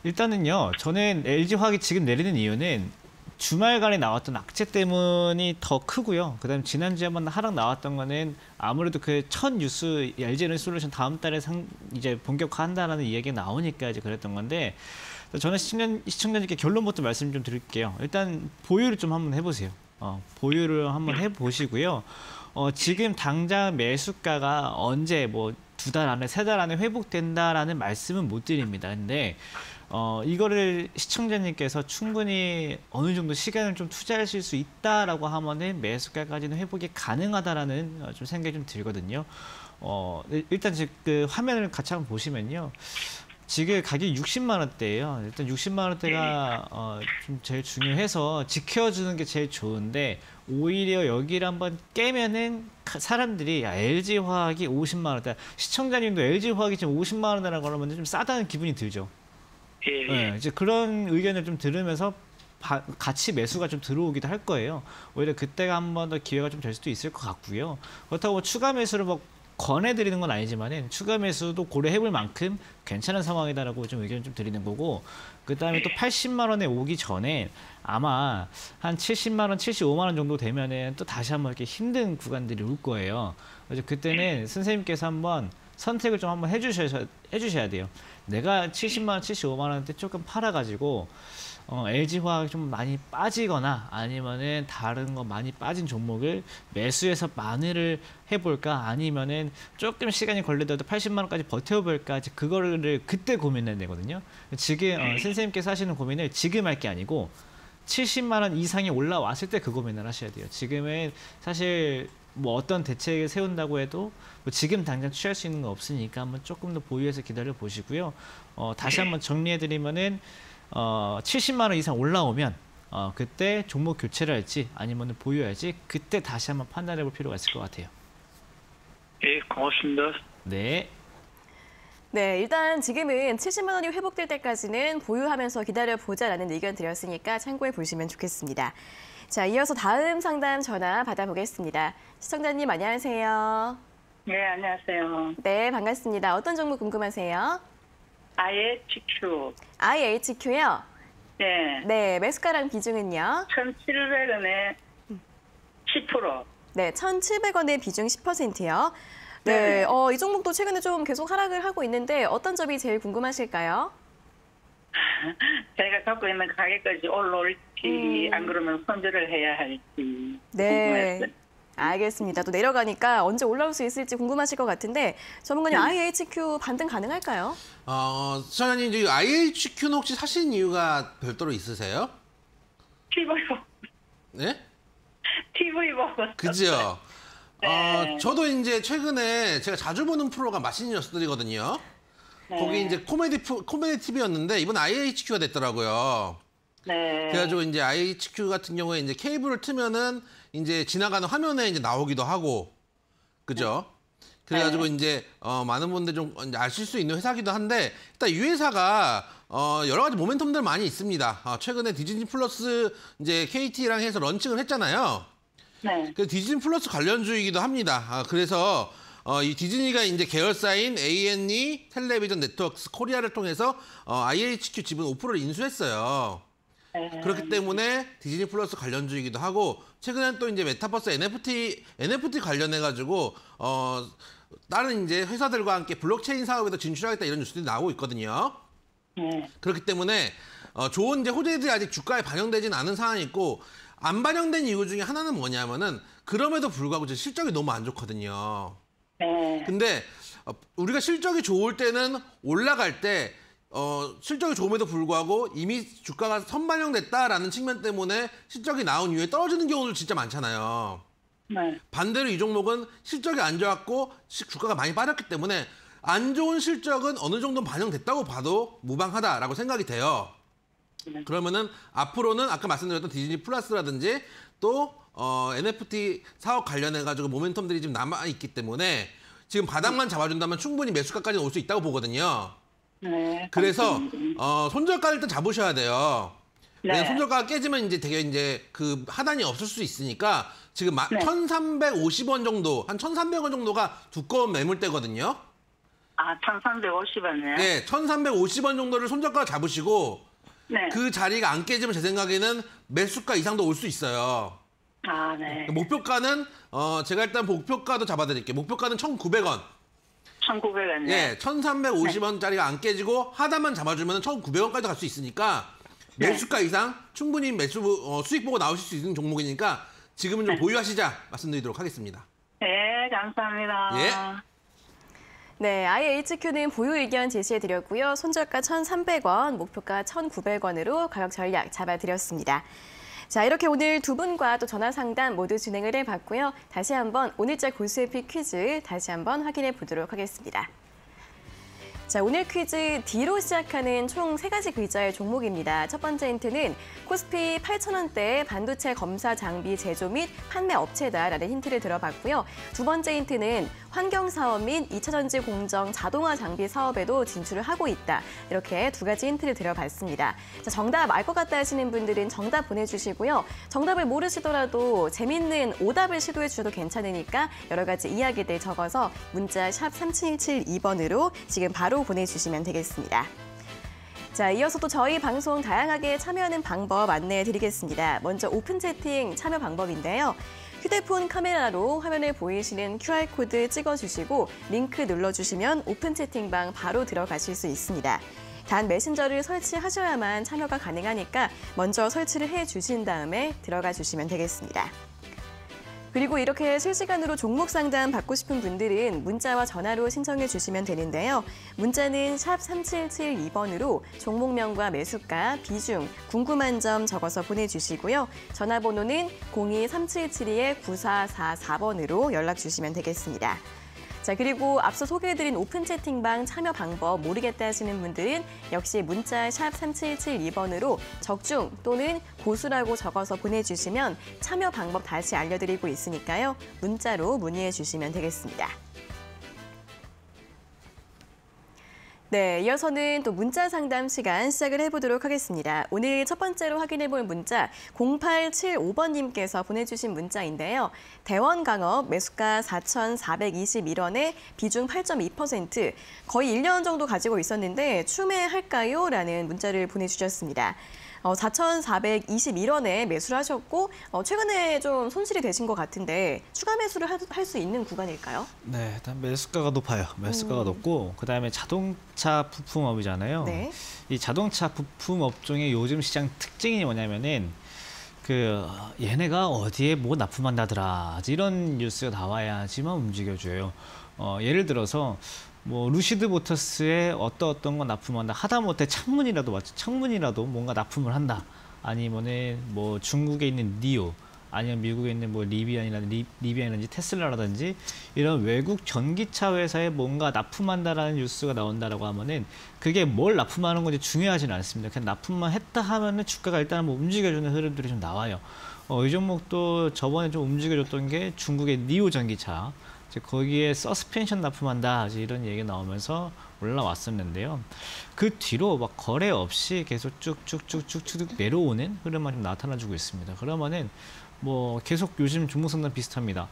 일단은요, 저는 엘지화학이 지금 내리는 이유는 주말간에 나왔던 악재 때문이 더 크고요. 그 다음에 지난주에 한번 하락 나왔던 거는 아무래도 그 첫 뉴스 엘지에너지솔루션 다음 달에 상, 이제 본격화한다라는 이야기가 나오니까 이제 그랬던 건데, 저는 시청자, 시청자님께 결론부터 말씀 좀 드릴게요. 일단 보유를 좀 한번 해보세요. 어, 보유를 한번 해보시고요. 어, 지금 당장 매수가가 언제 뭐 두 달 안에 세 달 안에 회복된다라는 말씀은 못 드립니다. 근데 어, 이거를 시청자님께서 충분히 어느 정도 시간을 좀 투자하실 수 있다라고 하면은 매수가까지는 회복이 가능하다라는 어, 좀 생각이 좀 들거든요. 어, 일단 그 화면을 같이 한번 보시면요. 지금 가격이 육십만 원대예요. 일단 육십만 원대가 어, 좀 제일 중요해서 지켜주는 게 제일 좋은데 오히려 여기를 한번 깨면은 사람들이 야, 엘지화학이 오십만 원대, 시청자님도 엘지화학이 지금 오십만 원대라고 그러면 좀 싸다는 기분이 들죠. 예, 네, 이제 그런 의견을 좀 들으면서 바, 같이 매수가 좀 들어오기도 할 거예요. 오히려 그때가 한 번 더 기회가 좀 될 수도 있을 것 같고요. 그렇다고 뭐 추가 매수를 뭐 권해드리는 건 아니지만 추가 매수도 고려해볼 만큼 괜찮은 상황이다라고 좀 의견을 좀 드리는 거고, 그 다음에 또 팔십만 원에 오기 전에 아마 한 칠십만 원, 칠십오만 원 정도 되면은 또 다시 한번 이렇게 힘든 구간들이 올 거예요. 그래서 그때는 선생님께서 한번 선택을 좀 한번 해주셔야, 해주셔야 돼요. 내가 칠십만 원, 칠십오만 원대 조금 팔아가지고 어, 엘지화학이 좀 많이 빠지거나 아니면은 다른 거 많이 빠진 종목을 매수해서 만회를 해볼까, 아니면은 조금 시간이 걸리더라도 팔십만 원까지 버텨볼까, 그거를 그때 고민해야 되거든요. 지금 어, 선생님께서 하시는 고민을 지금 할 게 아니고 칠십만 원 이상이 올라왔을 때 그 고민을 하셔야 돼요. 지금은 사실 뭐 어떤 대책을 세운다고 해도 뭐 지금 당장 취할 수 있는 거 없으니까 한번 조금 더 보유해서 기다려 보시고요. 어, 다시 한번 정리해드리면은 어, 칠십만 원 이상 올라오면 어, 그때 종목 교체를 할지 아니면 보유할지 그때 다시 한번 판단해 볼 필요가 있을 것 같아요. 예, 고맙습니다. 네. 네, 일단 지금은 칠십만 원이 회복될 때까지는 보유하면서 기다려보자라는 의견 드렸으니까 참고해 보시면 좋겠습니다. 자, 이어서 다음 상담 전화 받아보겠습니다. 시청자님 안녕하세요. 네, 안녕하세요. 네, 반갑습니다. 어떤 종목 궁금하세요? 아이에이치큐. 아이에이치큐요? 네. 네, 매수가랑 비중은요? 천칠백 원에 십 퍼센트. 네, 천칠백 원의 비중 십 퍼센트요. 네, 어, 이 종목도 최근에 좀 계속 하락을 하고 있는데 어떤 점이 제일 궁금하실까요? 제가 갖고 있는 가게까지 올라올지 음. 안 그러면 손절을 해야 할지 네. 궁금했어요. 알겠습니다. 또 내려가니까 언제 올라올 수 있을지 궁금하실 것 같은데 전문가님 아이에이치큐 반등 가능할까요? 어, 시청자님, 이제 아이에이치큐는 혹시 사신 이유가 별도로 있으세요? 티비 보고, 네? 티비 보고. 그죠? 네. 어, 저도 이제 최근에 제가 자주 보는 프로가 맛있는 녀석들이거든요. 네. 거기 이제 코미디, 프- 코미디 티비였는데 이번 아이에이치큐가 됐더라고요. 네. 그래가지고 이제 아이에이치큐 같은 경우에 이제 케이블을 트면은 이제 지나가는 화면에 이제 나오기도 하고, 그죠? 그래가지고 네. 이제 어, 많은 분들 좀 이제 아실 수 있는 회사기도 한데 일단 이 회사가 어, 여러 가지 모멘텀들 많이 있습니다. 어, 최근에 디즈니 플러스 이제 케이티랑 해서 런칭을 했잖아요. 네. 그 디즈니 플러스 관련주이기도 합니다. 아, 그래서 어, 이 디즈니가 이제 계열사인 에이앤이 텔레비전 네트워크 코리아를 통해서 어, 아이에이치큐 지분 오 퍼센트를 인수했어요. 네. 그렇기 때문에 디즈니 플러스 관련주이기도 하고 최근엔 또 이제 메타버스 엔에프티 엔에프티 관련해 가지고 어 다른 이제 회사들과 함께 블록체인 사업에도 진출하겠다 이런 뉴스들이 나오고 있거든요. 네. 그렇기 때문에 어 좋은 이제 호재들이 아직 주가에 반영되진 않은 상황이 있고 안 반영된 이유 중에 하나는 뭐냐면은 그럼에도 불구하고 이제 실적이 너무 안 좋거든요. 네. 근데 어, 우리가 실적이 좋을 때는 올라갈 때 어, 실적이 좋음에도 불구하고 이미 주가가 선반영됐다라는 측면 때문에 실적이 나온 이후에 떨어지는 경우도 진짜 많잖아요. 네. 반대로 이 종목은 실적이 안 좋았고 시- 주가가 많이 빠졌기 때문에 안 좋은 실적은 어느 정도 반영됐다고 봐도 무방하다라고 생각이 돼요. 네. 그러면은 앞으로는 아까 말씀드렸던 디즈니 플러스라든지 또 어, 엔에프티 사업 관련해가지고 모멘텀들이 지금 남아있기 때문에 지금 바닥만 잡아준다면 충분히 매수가까지 올 수 있다고 보거든요. 네. 그래서 감사합니다. 어, 손절가를 일단 잡으셔야 돼요. 네. 왜냐면 손절가가 깨지면 이제 되게 이제 그 하단이 없을 수 있으니까 지금 마- 네. 천삼백오십 원 정도, 한 천삼백 원 정도가 두꺼운 매물대거든요. 아, 천삼백오십 원이요? 네, 천삼백오십 원 정도를 손절가 잡으시고 네. 그 자리가 안 깨지면 제 생각에는 매수가 이상도 올 수 있어요. 아, 네. 목표가는 어, 제가 일단 목표가도 잡아드릴게요. 목표가는 천구백 원. 천구백 원이요? 예, 천삼백오십 원짜리가 안 깨지고 하단만 잡아주면 천구백 원까지 갈 수 있으니까 네. 매수가 이상 충분히 매수 어, 수익 보고 나오실 수 있는 종목이니까 지금은 좀 네. 보유하시자 말씀드리도록 하겠습니다. 네, 감사합니다. 예. 네, 아이에이치큐는 보유 의견 제시해드렸고요. 손절가 천삼백 원, 목표가 천구백 원으로 가격 전략 잡아드렸습니다. 자, 이렇게 오늘 두 분과 또 전화 상담 모두 진행을 해봤고요. 다시 한번 오늘자 고수의피 퀴즈 다시 한번 확인해 보도록 하겠습니다. 자, 오늘 퀴즈 D로 시작하는 총 세 가지 글자의 종목입니다. 첫 번째 힌트는 코스피 팔천 원대 반도체 검사 장비 제조 및 판매 업체다라는 힌트를 들어봤고요. 두 번째 힌트는 환경사업 및 이 차 전지 공정 자동화 장비 사업에도 진출을 하고 있다. 이렇게 두 가지 힌트를 드려봤습니다. 자, 정답 알 것 같다 하시는 분들은 정답 보내주시고요. 정답을 모르시더라도 재밌는 오답을 시도해 주셔도 괜찮으니까 여러 가지 이야기들 적어서 문자 샵 삼칠칠이 번으로 지금 바로 보내주시면 되겠습니다. 자, 이어서 또 저희 방송 다양하게 참여하는 방법 안내해 드리겠습니다. 먼저 오픈 채팅 참여 방법인데요. 휴대폰 카메라로 화면에 보이시는 큐알코드 찍어주시고 링크 눌러주시면 오픈 채팅방 바로 들어가실 수 있습니다. 단 메신저를 설치하셔야만 참여가 가능하니까 먼저 설치를 해주신 다음에 들어가 주시면 되겠습니다. 그리고 이렇게 실시간으로 종목 상담 받고 싶은 분들은 문자와 전화로 신청해 주시면 되는데요. 문자는 샵 삼칠칠이 번으로 종목명과 매수가, 비중, 궁금한 점 적어서 보내주시고요. 전화번호는 공이 삼칠칠이 구사사사 번으로 연락 주시면 되겠습니다. 자, 그리고 앞서 소개해드린 오픈 채팅방 참여 방법 모르겠다 하시는 분들은 역시 문자 샵 삼칠칠이 번으로 적중 또는 고수라고 적어서 보내주시면 참여 방법 다시 알려드리고 있으니까요. 문자로 문의해 주시면 되겠습니다. 네, 이어서는 또 문자 상담 시간 시작을 해보도록 하겠습니다. 오늘 첫 번째로 확인해볼 문자 공팔칠오 번님께서 보내주신 문자인데요. 대원강업 매수가 사천사백이십일 원에 비중 팔 점 이 퍼센트, 거의 일 년 정도 가지고 있었는데 추매할까요? 라는 문자를 보내주셨습니다. 어, 사천사백이십일 원에 매수를 하셨고 어, 최근에 좀 손실이 되신 것 같은데 추가 매수를 할 수 있는 구간일까요? 네, 일단 매수가가 높아요. 매수가가 음. 높고 그다음에 자동차 부품업이잖아요. 네. 이 자동차 부품 업종의 요즘 시장 특징이 뭐냐면은 그 얘네가 어디에 뭐 납품한다더라 이런 뉴스가 나와야지만 움직여줘요. 어, 예를 들어서 뭐 루시드 모터스에 어떤 어떤 거 납품한다 하다못해 창문이라도 맞죠. 창문이라도 뭔가 납품을 한다. 아니면은 뭐 중국에 있는 니오 아니면 미국에 있는 뭐 리비안이라든지 리비안이라든지 테슬라라든지 이런 외국 전기차 회사에 뭔가 납품한다라는 뉴스가 나온다라고 하면은 그게 뭘 납품하는 건지 중요하지는 않습니다. 그냥 납품만 했다 하면은 주가가 일단 뭐 움직여주는 흐름들이 좀 나와요. 어, 이 종목도 저번에 좀 움직여줬던 게 중국의 니오 전기차. 거기에 서스펜션 납품한다 이런 얘기가 나오면서 올라왔었는데요. 그 뒤로 막 거래 없이 계속 쭉쭉쭉쭉쭉 내려오는 흐름만 좀 나타나주고 있습니다. 그러면은 뭐 계속 요즘 종목 상담 비슷합니다.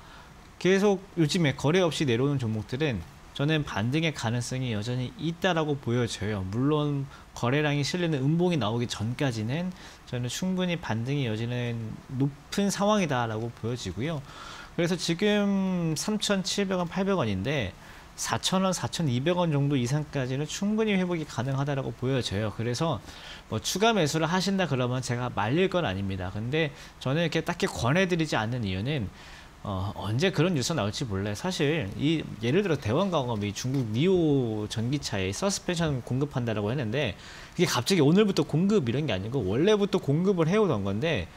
계속 요즘에 거래 없이 내려오는 종목들은 저는 반등의 가능성이 여전히 있다라고 보여져요. 물론 거래량이 실리는 음봉이 나오기 전까지는 저는 충분히 반등이 여지는 높은 상황이다라고 보여지고요. 그래서 지금 삼천칠백 원, 팔백 원인데 사천 원, 사천이백 원 정도 이상까지는 충분히 회복이 가능하다라고 보여져요. 그래서 뭐 추가 매수를 하신다 그러면 제가 말릴 건 아닙니다. 근데 저는 이렇게 딱히 권해드리지 않는 이유는 어, 언제 그런 뉴스 나올지 몰라요. 사실 이 예를 들어 대원광업이 중국 니오 전기차에 서스펜션 공급한다라고 했는데 이게 갑자기 오늘부터 공급 이런 게 아니고 원래부터 공급을 해오던 건데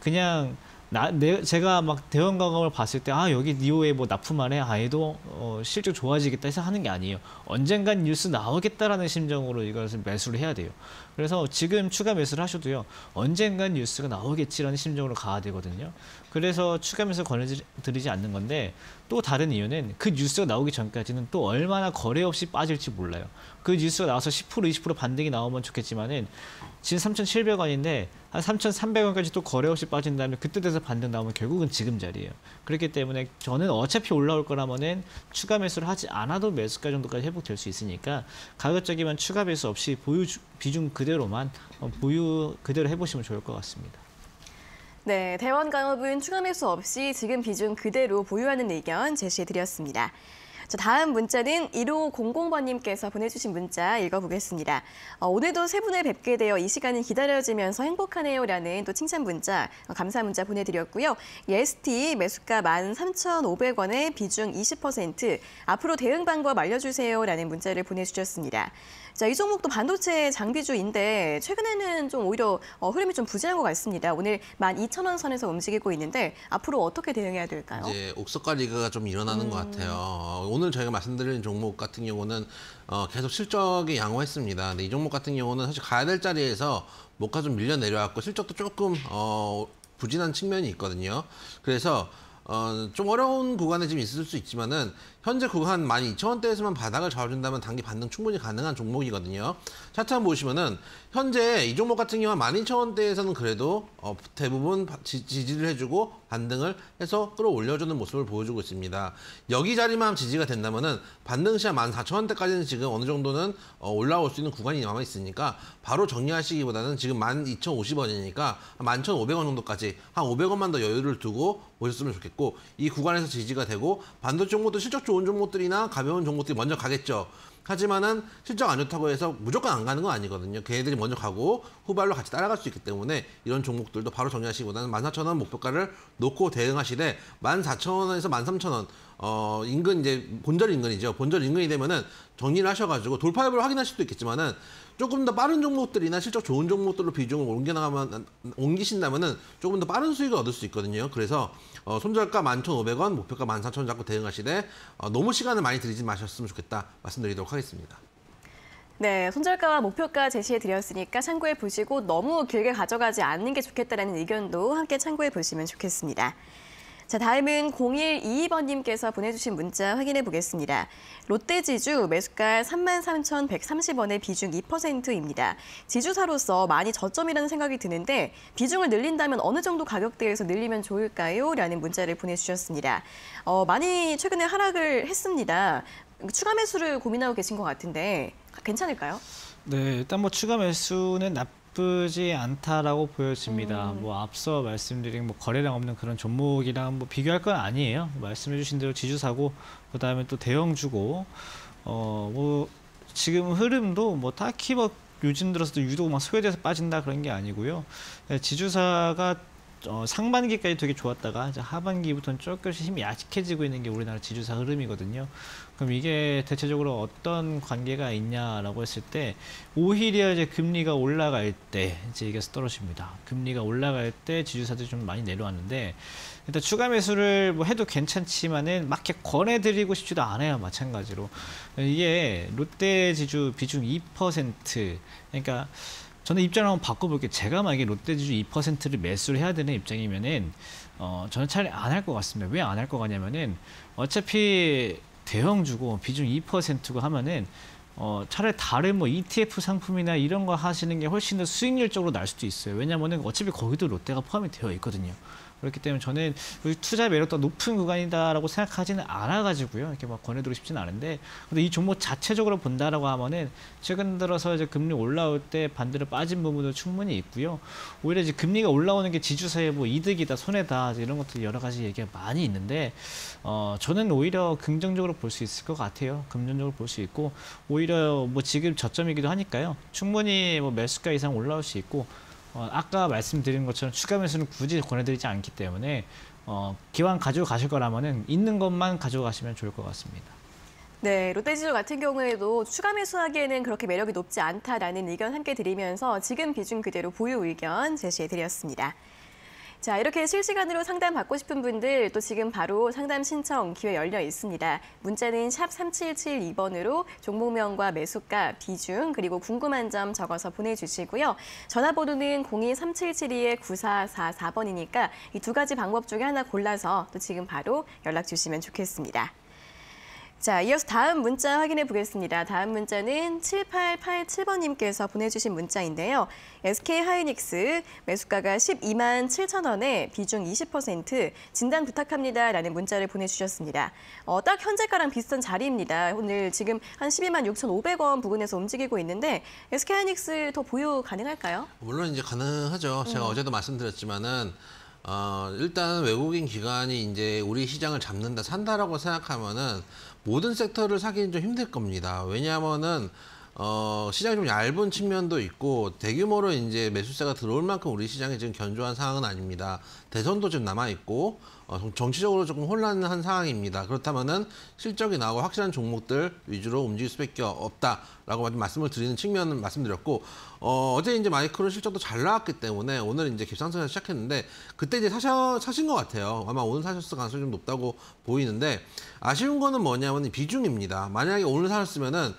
그냥 나, 내, 제가 막 대원광업을 봤을 때 아 여기 니오에 뭐 납품하네 아 얘도 어, 실적 좋아지겠다 해서 하는 게 아니에요. 언젠간 뉴스 나오겠다라는 심정으로 이것을 매수를 해야 돼요. 그래서 지금 추가 매수를 하셔도요. 언젠간 뉴스가 나오겠지라는 심정으로 가야 되거든요. 그래서 추가 매수 권해드리지 않는 건데 또 다른 이유는 그 뉴스가 나오기 전까지는 또 얼마나 거래 없이 빠질지 몰라요. 그 뉴스가 나와서 십 퍼센트, 이십 퍼센트 반등이 나오면 좋겠지만은 지금 삼천칠백 원인데 한 삼천삼백 원까지 또 거래 없이 빠진다면 그때 돼서 반등 나오면 결국은 지금 자리예요. 그렇기 때문에 저는 어차피 올라올 거라면은 추가 매수를 하지 않아도 매수가 정도까지 회복될 수 있으니까 가급적이면 추가 매수 없이 보유 비중 그대로만 보유 그대로 해보시면 좋을 것 같습니다. 네, 대원광업은 추가 매수 없이 지금 비중 그대로 보유하는 의견 제시해드렸습니다. 자, 다음 문자는 일오공공 번님께서 보내주신 문자 읽어보겠습니다. 어, 오늘도 세 분을 뵙게 되어 이 시간이 기다려지면서 행복하네요라는 또 칭찬 문자, 어, 감사 문자 보내드렸고요. 에스티 매수가 만 삼천오백 원에 비중 이십 퍼센트, 앞으로 대응 방법 알려주세요라는 문자를 보내주셨습니다. 자, 이 종목도 반도체 장비주인데 최근에는 좀 오히려 어, 흐름이 좀 부진한 것 같습니다. 오늘 만 이천 원 선에서 움직이고 있는데 앞으로 어떻게 대응해야 될까요? 이제 옥석가 리그가 좀 일어나는 음. 것 같아요. 어, 오늘 저희가 말씀드린 종목 같은 경우는 어, 계속 실적이 양호했습니다. 근데 이 종목 같은 경우는 사실 가야 될 자리에서 목가 좀 밀려 내려왔고 실적도 조금 어, 부진한 측면이 있거든요. 그래서 어, 좀 어려운 구간에 지금 있을 수 있지만은 현재 구간 만 이천 원대에서만 바닥을 잡아준다면 단기 반등 충분히 가능한 종목이거든요. 차트 한번 보시면은 현재 이 종목 같은 경우는 만 이천 원대에서는 그래도 어, 대부분 지, 지지를 해주고 반등을 해서 끌어올려주는 모습을 보여주고 있습니다. 여기 자리만 지지가 된다면은 반등 시한 만 사천 원대까지는 지금 어느 정도는 어, 올라올 수 있는 구간이 남아 있으니까 바로 정리하시기보다는 지금 만 이천오십 원이니까 만 천오백 원 정도까지 한 오백 원만 더 여유를 두고 보셨으면 좋겠고 이 구간에서 지지가 되고 반도체 종목도 실적 좋은 종목들이나 가벼운 종목들이 먼저 가겠죠. 하지만은 실적 안 좋다고 해서 무조건 안 가는 건 아니거든요. 걔네들이 먼저 가고 후발로 같이 따라갈 수 있기 때문에 이런 종목들도 바로 정리하시기보다는 만 사천 원 목표가를 놓고 대응하시되 만 사천 원에서 만 삼천 원 어, 인근 이제 본절 인근이죠. 본절 인근이 되면은 정리를 하셔가지고 돌파협을 확인할 수도 있겠지만은 조금 더 빠른 종목들이나 실적 좋은 종목들로 비중을 옮겨나가면 옮기신다면은 조금 더 빠른 수익을 얻을 수 있거든요. 그래서 어, 손절가 만 천오백 원, 목표가 만 사천 원 잡고 대응하시되 어, 너무 시간을 많이 들이지 마셨으면 좋겠다 말씀드리도록 하겠습니다. 네, 손절가와 목표가 제시해드렸으니까 참고해 보시고 너무 길게 가져가지 않는 게 좋겠다라는 의견도 함께 참고해 보시면 좋겠습니다. 자, 다음은 공일이이 번님께서 보내주신 문자 확인해 보겠습니다. 롯데지주 매수가 삼만 삼천백삼십 원의 비중 이 퍼센트입니다. 지주사로서 많이 저점이라는 생각이 드는데 비중을 늘린다면 어느 정도 가격대에서 늘리면 좋을까요? 라는 문자를 보내주셨습니다. 어, 많이 최근에 하락을 했습니다. 추가 매수를 고민하고 계신 것 같은데 괜찮을까요? 네, 일단 뭐 추가 매수는 나, 나쁘지 않다라고 보여집니다. 음. 뭐 앞서 말씀드린 뭐 거래량 없는 그런 종목이랑 뭐 비교할 건 아니에요. 말씀해주신 대로 지주사고 그다음에 또 대형주고 어 뭐 지금 흐름도 뭐 딱히 뭐 요즘 들어서도 유독 막 소외돼서 빠진다 그런 게 아니고요. 지주사가 어, 상반기까지 되게 좋았다가 이제 하반기부터는 조금씩 힘이 약해지고 있는 게 우리나라 지주사 흐름이거든요. 그럼 이게 대체적으로 어떤 관계가 있냐라고 했을 때 오히려 이제 금리가 올라갈 때 이제 이게 떨어집니다. 금리가 올라갈 때 지주사들이 좀 많이 내려왔는데 일단 추가 매수를 뭐 해도 괜찮지만은 막 이렇게 권해드리고 싶지도 않아요. 마찬가지로 이게 롯데지주 비중 이 퍼센트 그러니까. 저는 입장을 한번 바꿔볼게요. 제가 만약에 롯데지주 이 퍼센트를 매수를 해야 되는 입장이면은, 어, 저는 차라리 안 할 것 같습니다. 왜 안 할 것 같냐면은, 어차피 대형주고 비중 이 퍼센트고 하면은, 어, 차라리 다른 뭐 이티에프 상품이나 이런 거 하시는 게 훨씬 더 수익률적으로 날 수도 있어요. 왜냐면은 어차피 거기도 롯데가 포함이 되어 있거든요. 그렇기 때문에 저는 투자 매력도 높은 구간이다라고 생각하지는 않아가지고요. 이렇게 막 권해드리고 싶지는 않은데, 근데 이 종목 자체적으로 본다라고 하면은 최근 들어서 이제 금리 올라올 때 반대로 빠진 부분도 충분히 있고요. 오히려 이제 금리가 올라오는 게 지주사의 뭐 이득이다, 손해다 이런 것들 여러 가지 얘기가 많이 있는데, 어 저는 오히려 긍정적으로 볼 수 있을 것 같아요. 긍정적으로 볼 수 있고, 오히려 뭐 지금 저점이기도 하니까요. 충분히 뭐 매수가 이상 올라올 수 있고. 어, 아까 말씀드린 것처럼 추가 매수는 굳이 권해드리지 않기 때문에 어, 기왕 가지고 가실 거라면은 있는 것만 가지고 가시면 좋을 것 같습니다. 네, 롯데지주 같은 경우에도 추가 매수하기에는 그렇게 매력이 높지 않다라는 의견 함께 드리면서 지금 비중 그대로 보유 의견 제시해드렸습니다. 자, 이렇게 실시간으로 상담 받고 싶은 분들 또 지금 바로 상담 신청 기회 열려 있습니다. 문자는 샵 삼칠칠이 번으로 종목명과 매수가, 비중, 그리고 궁금한 점 적어서 보내주시고요. 전화번호는 공이 삼칠칠이 구사사사 번이니까 이 두 가지 방법 중에 하나 골라서 또 지금 바로 연락 주시면 좋겠습니다. 자, 이어서 다음 문자 확인해 보겠습니다. 다음 문자는 칠팔팔칠 번님께서 보내주신 문자인데요. 에스케이하이닉스 매수가가 십이만 칠천 원에 비중 이십 퍼센트 진단 부탁합니다 라는 문자를 보내주셨습니다. 어, 딱 현재가랑 비슷한 자리입니다. 오늘 지금 한 십이만 육천오백 원 부근에서 움직이고 있는데 에스케이하이닉스 더 보유 가능할까요? 물론 이제 가능하죠. 제가 음. 어제도 말씀드렸지만은 어, 일단 외국인 기관이 이제 우리 시장을 잡는다, 산다라고 생각하면은 모든 섹터를 사기는 좀 힘들 겁니다. 왜냐하면은 어, 시장이 좀 얇은 측면도 있고 대규모로 이제 매수세가 들어올 만큼 우리 시장이 지금 견조한 상황은 아닙니다. 대선도 지금 남아 있고 어, 정치적으로 조금 혼란한 상황입니다. 그렇다면은 실적이 나오고 확실한 종목들 위주로 움직일 수밖에 없다라고 말씀을 드리는 측면은 말씀드렸고 어, 어제 이제 마이크로 실적도 잘 나왔기 때문에 오늘 이제 갭상승을 시작했는데 그때 이제 사셔, 사신 것 같아요. 아마 오늘 사셨을 가능성이 좀 높다고 보이는데 아쉬운 거는 뭐냐면 비중입니다. 만약에 오늘 사셨으면은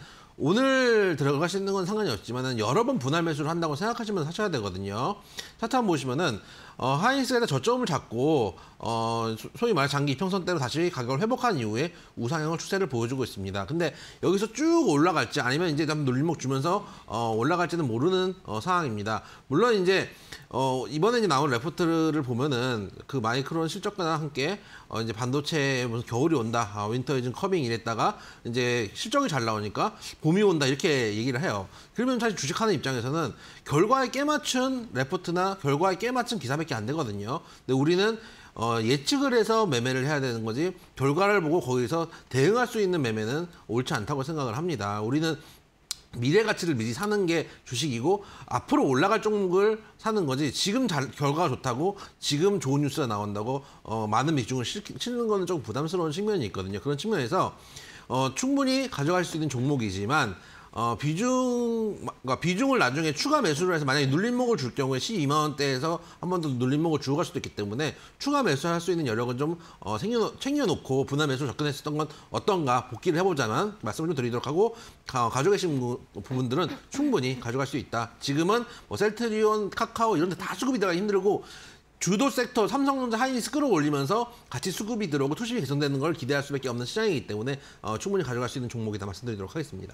오늘 들어가시는 건 상관이 없지만은 여러 번 분할 매수를 한다고 생각하시면 사셔야 되거든요. 차트 한번 보시면은 어, 하이닉스가 저점을 잡고 어, 소위 말해 장기 이평선대로 다시 가격을 회복한 이후에 우상향을 추세를 보여주고 있습니다. 근데 여기서 쭉 올라갈지 아니면 이제 한번 눌림목 주면서 어, 올라갈지는 모르는 어, 상황입니다. 물론 이제 어, 이번에 이제 나온 레포트를 보면은 그 마이크론 실적과 함께 어, 이제 반도체에 무슨 겨울이 온다, 아, 윈터 이즈 커밍 이랬다가 이제 실적이 잘 나오니까 봄이 온다 이렇게 얘기를 해요. 그러면 사실 주식하는 입장에서는 결과에 깨맞춘 레포트나 결과에 깨맞춘 기사밖에 안 되거든요. 근데 우리는 어, 예측을 해서 매매를 해야 되는 거지 결과를 보고 거기서 대응할 수 있는 매매는 옳지 않다고 생각을 합니다. 우리는 미래 가치를 미리 사는 게 주식이고 앞으로 올라갈 종목을 사는 거지 지금 잘, 결과가 좋다고 지금 좋은 뉴스가 나온다고 어, 많은 비중을 치는 거는 좀 부담스러운 측면이 있거든요. 그런 측면에서 어, 충분히 가져갈 수 있는 종목이지만 어, 비중, 그러니까 비중을 나중에 추가 매수를 해서 만약에 눌림목을 줄 경우에 십이만 원대에서 한 번 더 눌림목을 주고 갈 수도 있기 때문에 추가 매수할 수 있는 여력은 좀 어, 챙겨, 챙겨놓고 분할 매수를 접근했었던 건 어떤가 복귀를 해보자만 말씀을 좀 드리도록 하고 가, 가지고 계신 부분들은 충분히 가져갈 수 있다. 지금은 뭐 셀트리온, 카카오 이런 데 다 수급이 들어가기 힘들고 주도 섹터 삼성전자 하이닉스 끌어올리면서 같이 수급이 들어오고 투심이 개선되는 걸 기대할 수밖에 없는 시장이기 때문에 어, 충분히 가져갈 수 있는 종목이다 말씀드리도록 하겠습니다.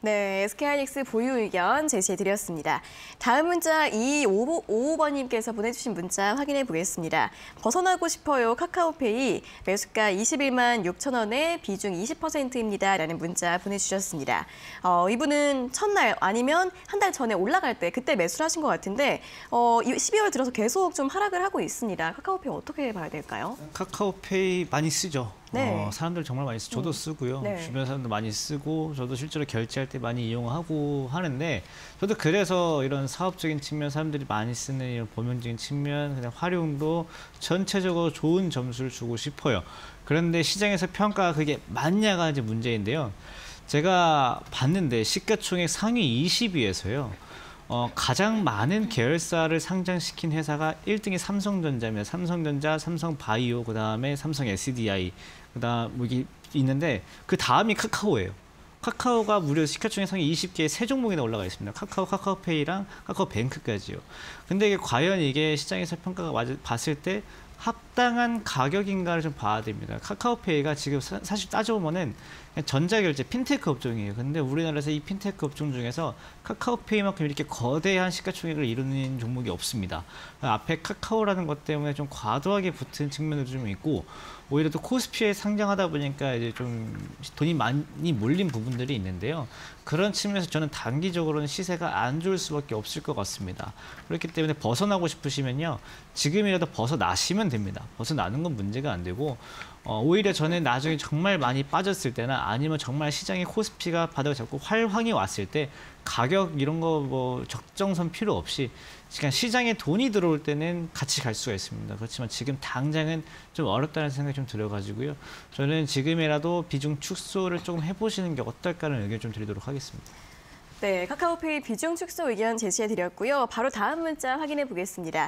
네, 에스케이하이닉스 보유 의견 제시해드렸습니다. 다음 문자 이오오오 번님께서 보내주신 문자 확인해 보겠습니다. 벗어나고 싶어요. 카카오페이 매수가 이십일만 육천 원에 비중 이십 퍼센트입니다. 라는 문자 보내주셨습니다. 어, 이분은 첫날 아니면 한 달 전에 올라갈 때 그때 매수를 하신 것 같은데 어, 십이월 들어서 계속 좀 하락을 하고 있습니다. 카카오페이 어떻게 봐야 될까요? 카카오페이 많이 쓰죠. 네. 어, 사람들 정말 많이 쓰죠. 저도 쓰고요. 네. 주변 사람도 많이 쓰고 저도 실제로 결제할 때 많이 이용하고 하는데 저도 그래서 이런 사업적인 측면 사람들이 많이 쓰는 이런 보편적인 측면 그냥 활용도 전체적으로 좋은 점수를 주고 싶어요. 그런데 시장에서 평가가 그게 맞냐가 이제 문제인데요. 제가 봤는데 시가총액 상위 이십 위에서요. 어, 가장 많은 계열사를 상장시킨 회사가 일 등이 삼성전자입니다. 삼성전자, 삼성바이오, 그 다음에 삼성 에스디아이, 그 다음 여기 있는데 그 다음이 카카오예요. 카카오가 무려 시가총액 상위 이십 개의 세 종목이나 올라가 있습니다. 카카오, 카카오페이랑 카카오뱅크까지요. 근데 이게 과연 이게 시장에서 평가가 맞, 봤을 때 합당한 가격인가를 좀 봐야 됩니다. 카카오페이가 지금 사, 사실 따져보면은 전자결제 핀테크 업종이에요. 근데 우리나라에서 이 핀테크 업종 중에서 카카오페이만큼 이렇게 거대한 시가총액을 이루는 종목이 없습니다. 앞에 카카오라는 것 때문에 좀 과도하게 붙은 측면도 좀 있고 오히려 또 코스피에 상장하다 보니까 이제 좀 돈이 많이 몰린 부분들이 있는데요. 그런 측면에서 저는 단기적으로는 시세가 안 좋을 수밖에 없을 것 같습니다. 그렇기 때문에 벗어나고 싶으시면요. 지금이라도 벗어나시면 됩니다. 벗어나는 건 문제가 안 되고 어, 오히려 저는 나중에 정말 많이 빠졌을 때나 아니면 정말 시장의 코스피가 바닥을 잡고 활황이 왔을 때 가격 이런 거 뭐 적정선 필요 없이 그냥 시장에 돈이 들어올 때는 같이 갈 수가 있습니다. 그렇지만 지금 당장은 좀 어렵다는 생각이 좀 들어가지고요. 저는 지금이라도 비중 축소를 조금 해보시는 게 어떨까라는 의견 좀 드리도록 하겠습니다. 네, 카카오페이 비중 축소 의견 제시해드렸고요. 바로 다음 문자 확인해 보겠습니다.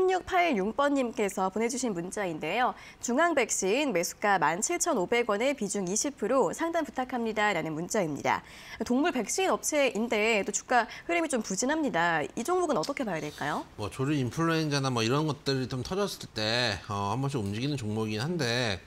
삼육팔육 번님께서 보내주신 문자인데요. 중앙백신 매수가 만 칠천오백 원에 비중 이십 퍼센트 상담 부탁합니다. 라는 문자입니다. 동물 백신 업체인데 또 주가 흐름이 좀 부진합니다. 이 종목은 어떻게 봐야 될까요? 뭐 조류 인플루엔자나 뭐 이런 것들이 좀 터졌을 때 어, 한 번씩 움직이는 종목이긴 한데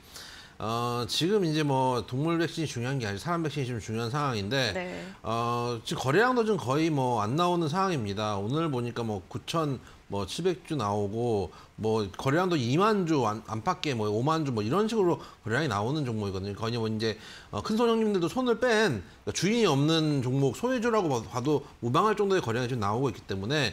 어, 지금 이제 뭐 동물 백신이 중요한 게 아니라 사람 백신이 좀 중요한 상황인데 네. 어, 지금 거래량도 좀 거의 뭐 안 나오는 상황입니다. 오늘 보니까 뭐 구천 뭐 칠백 주 나오고 뭐 거래량도 이만 주 안, 안팎에 뭐 오만 주 뭐 이런 식으로 거래량이 나오는 종목이거든요. 거의 뭐 이제 어, 큰 손형님들도 손을 뺀 그러니까 주인이 없는 종목 소외주라고 봐도 무방할 정도의 거래량이 지금 나오고 있기 때문에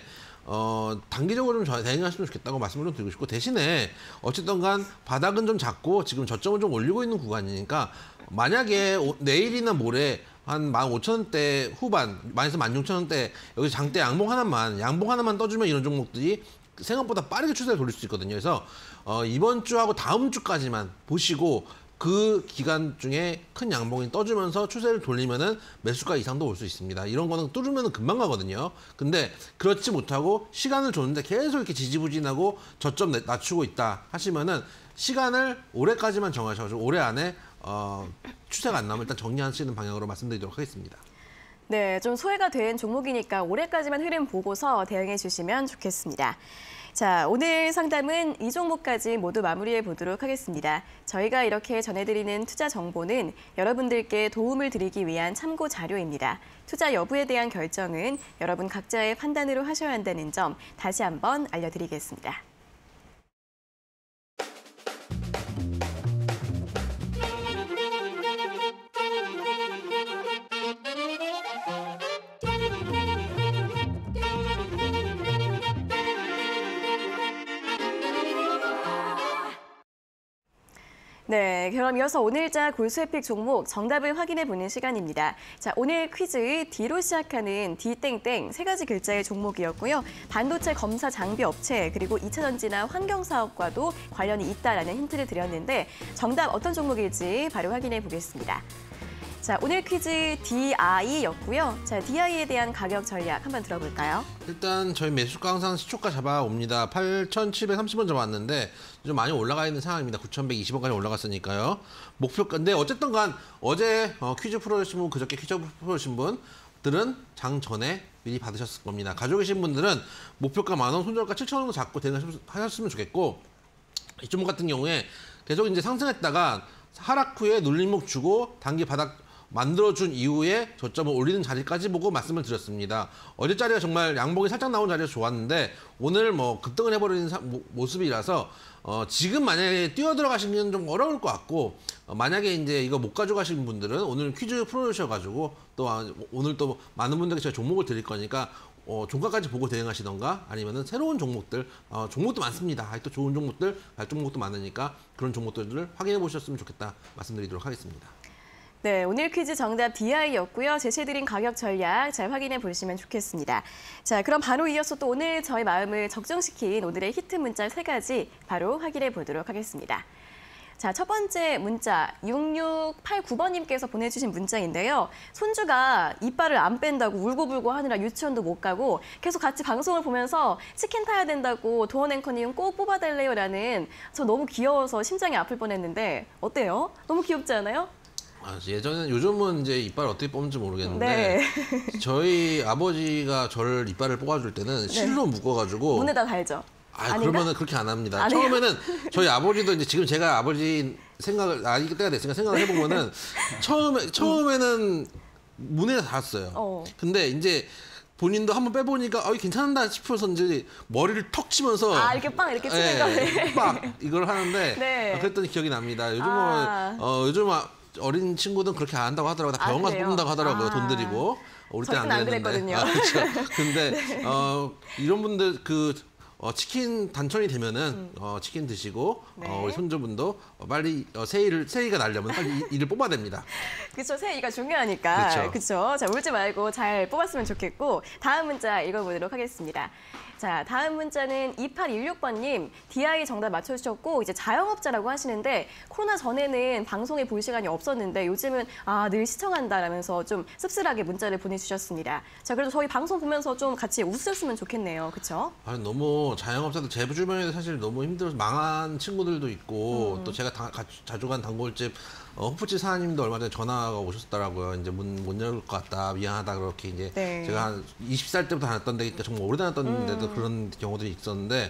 어, 단기적으로 좀 대응하시면 좋겠다고 말씀을 좀 드리고 싶고 대신에 어쨌든 간 바닥은 좀 작고 지금 저점을 좀 올리고 있는 구간이니까 만약에 오, 내일이나 모레 한 만 오천 원대 후반, 만에서 만 육천 원대 여기 장대 양봉 하나만 양봉 하나만 떠주면 이런 종목들이 생각보다 빠르게 추세를 돌릴 수 있거든요. 그래서 어, 이번 주하고 다음 주까지만 보시고 그 기간 중에 큰 양봉이 떠주면서 추세를 돌리면은 매수가 이상도 올 수 있습니다. 이런 거는 뚫으면 금방 가거든요. 근데 그렇지 못하고 시간을 줬는데 계속 이렇게 지지부진하고 저점 낮추고 있다 하시면은 시간을 올해까지만 정하셔서 올해 안에 어, 추세가 안 나오면 일단 정리하시는 방향으로 말씀드리도록 하겠습니다. 네, 좀 소외가 된 종목이니까 올해까지만 흐름 보고서 대응해 주시면 좋겠습니다. 자, 오늘 상담은 이 종목까지 모두 마무리해 보도록 하겠습니다. 저희가 이렇게 전해드리는 투자 정보는 여러분들께 도움을 드리기 위한 참고 자료입니다. 투자 여부에 대한 결정은 여러분 각자의 판단으로 하셔야 한다는 점 다시 한번 알려드리겠습니다. 네, 그럼 이어서 오늘자 골수에픽 종목 정답을 확인해 보는 시간입니다. 자, 오늘 퀴즈 D로 시작하는 D땡땡 세 가지 글자의 종목이었고요. 반도체 검사 장비 업체 그리고 이차 전지나 환경 사업과도 관련이 있다라는 힌트를 드렸는데 정답 어떤 종목일지 바로 확인해 보겠습니다. 자, 오늘 퀴즈 디아이였고요. 자, 디아이에 대한 가격 전략 한번 들어볼까요? 일단 저희 매수가 항상 시초가 잡아옵니다. 팔천칠백삼십 원 잡았는데 좀 많이 올라가 있는 상황입니다. 구천백이십 원까지 올라갔으니까요. 목표가인데 어쨌든 간 어제 어, 퀴즈 풀어주신 분, 그저께 퀴즈 풀어주신 분들은 장 전에 미리 받으셨을 겁니다. 가지고 계신 분들은 목표가 만 원, 손절가 칠천 원 정도 잡고 대응하셨으면 좋겠고 이 종목 같은 경우에 계속 이제 상승했다가 하락 후에 눌림목 주고 단기 바닥 만들어준 이후에 저점을 올리는 자리까지 보고 말씀을 드렸습니다. 어제 자리가 정말 양봉이 살짝 나온 자리가 좋았는데 오늘 뭐 급등을 해버리는 사, 모, 모습이라서 어, 지금 만약에 뛰어들어가시면 좀 어려울 것 같고 어, 만약에 이제 이거 못 가져가시는 분들은 오늘 퀴즈 풀어주셔가지고 또 아, 오늘 또 많은 분들께 제가 종목을 드릴 거니까 어, 종가까지 보고 대응하시던가 아니면은 새로운 종목들, 어, 종목도 많습니다. 또 좋은 종목들, 갈 종목도 많으니까 그런 종목들을 확인해 보셨으면 좋겠다 말씀드리도록 하겠습니다. 네, 오늘 퀴즈 정답 디아이였고요. 제시해드린 가격 전략 잘 확인해 보시면 좋겠습니다. 자, 그럼 바로 이어서 또 오늘 저희 마음을 적중시킨 오늘의 히트 문자 세 가지 바로 확인해 보도록 하겠습니다. 자, 첫 번째 문자 육육팔구 번님께서 보내주신 문자인데요. 손주가 이빨을 안 뺀다고 울고불고 하느라 유치원도 못 가고 계속 같이 방송을 보면서 치킨 타야 된다고 도원 앵커님 꼭 뽑아달래요라는 저 너무 귀여워서 심장이 아플 뻔했는데 어때요? 너무 귀엽지 않아요? 아, 예전에는 요즘은 이제 이빨 어떻게 뽑는지 모르겠는데 네. 저희 아버지가 저를 이빨을 뽑아줄 때는 실로 묶어가지고 문에다 달죠. 아, 아닌가? 그러면은 그렇게 안 합니다. 안 해요? 처음에는 저희 아버지도 이제 지금 제가 아버지 생각을 나이 때가 됐으니까 생각을 해보면은 처음에 처음에는 문에다 달았어요. 어. 근데 이제 본인도 한번 빼보니까 어, 괜찮다 싶어서인지 머리를 턱 치면서 아, 이렇게 빵 이렇게 치는 예, 거네. 빡 이걸 하는데 네. 아, 그랬더니 기억이 납니다. 요즘은 아. 어, 요즘 아, 어린 친구들은 그렇게 안 한다고 하더라고요. 다 병원 아, 가서 그래요? 뽑는다고 하더라고요. 아. 돈 들이고. 우리 때는 안 저희는 안 그랬는데. 그랬거든요. 아, 그렇죠. 근데 네. 어, 이런 분들 그 어, 치킨 단천이 되면은 음. 어, 치킨 드시고 네. 어, 우리 손주분도 어, 빨리 어, 새이를 새이가 나려면 빨리 이, 이를 뽑아야 됩니다. 그렇죠. 새해가 중요하니까. 그쵸. 그렇죠. 자, 울지 말고 잘 뽑았으면 좋겠고 다음 문자 읽어보도록 하겠습니다. 자, 다음 문자는 이팔일육 번님 디아이 정답 맞춰주셨고 이제 자영업자라고 하시는데 코로나 전에는 방송에 볼 시간이 없었는데 요즘은 아, 늘 시청한다라면서 좀 씁쓸하게 문자를 보내주셨습니다. 자, 그래도 저희 방송 보면서 좀 같이 웃으셨으면 좋겠네요. 그렇죠? 아, 너무 자영업자들 제 주변에도 사실 너무 힘들어서 망한 친구들도 있고 음. 또 제가 다, 가, 자주 간 단골집 어, 호프집 사장님도 얼마 전에 전화가 오셨더라고요. 이제 문 못 열을 것 같다, 미안하다 그렇게 이제 네. 제가 한 스무 살 때부터 다녔던 데니까 정말 오래 다녔던데도 음. 그런 경우들이 있었는데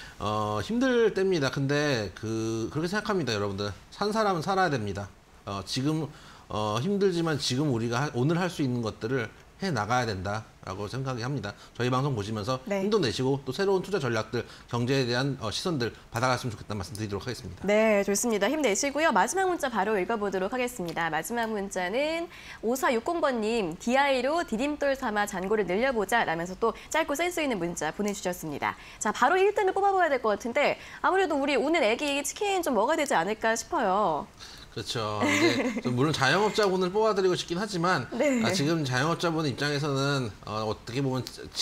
어, 힘들 때입니다. 근데 그 그렇게 생각합니다, 여러분들. 산 사람은 살아야 됩니다. 어, 지금 어, 힘들지만 지금 우리가 하, 오늘 할 수 있는 것들을 해 나가야 된다라고 생각이 합니다. 저희 방송 보시면서 네. 힘도 내시고 또 새로운 투자 전략들, 경제에 대한 어, 시선들 받아갔으면 좋겠다는 말씀 드리도록 하겠습니다. 네, 좋습니다. 힘내시고요. 마지막 문자 바로 읽어보도록 하겠습니다. 마지막 문자는 오사육공 번님 디아이로 디딤돌 삼아 잔고를 늘려보자 라면서 또 짧고 센스 있는 문자 보내주셨습니다. 자, 바로 일 등을 뽑아봐야 될 것 같은데 아무래도 우리 오늘 애기 치킨 좀 먹어야 되지 않을까 싶어요. 그렇죠. 이제 좀 물론 자영업자분을 뽑아드리고 싶긴 하지만 네. 아, 지금 자영업자분 입장에서는 어, 어떻게 보면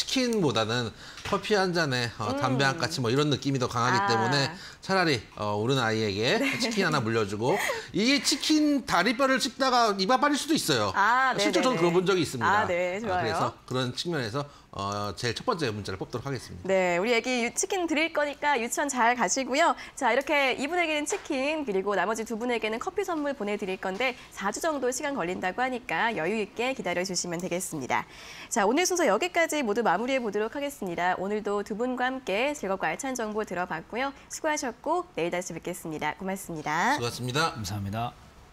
치킨보다는 커피 한 잔에 어, 담배 한 까치 뭐 이런 느낌이 더 강하기 아. 때문에 차라리 어, 어른 아이에게 치킨 하나 물려주고 이게 치킨 다리뼈를 씹다가 입 아파질 수도 있어요. 아, 실제 저는 네네네. 그런 본 적이 있습니다. 아, 네, 좋아요. 그래서 그런 측면에서 어, 제일 첫 번째 문자를 뽑도록 하겠습니다. 네, 우리 애기 유- 치킨 드릴 거니까 유치원 잘 가시고요. 자, 이렇게 이분에게는 치킨 그리고 나머지 두 분에게는 커피 선물 보내드릴 건데 사 주 정도 시간 걸린다고 하니까 여유 있게 기다려주시면 되겠습니다. 자, 오늘 순서 여기까지 모두 마무리해 보도록 하겠습니다. 오늘도 두 분과 함께 즐겁고 알찬 정보 들어봤고요. 수고하셨고 내일 다시 뵙겠습니다. 고맙습니다. 수고하셨습니다. 감사합니다.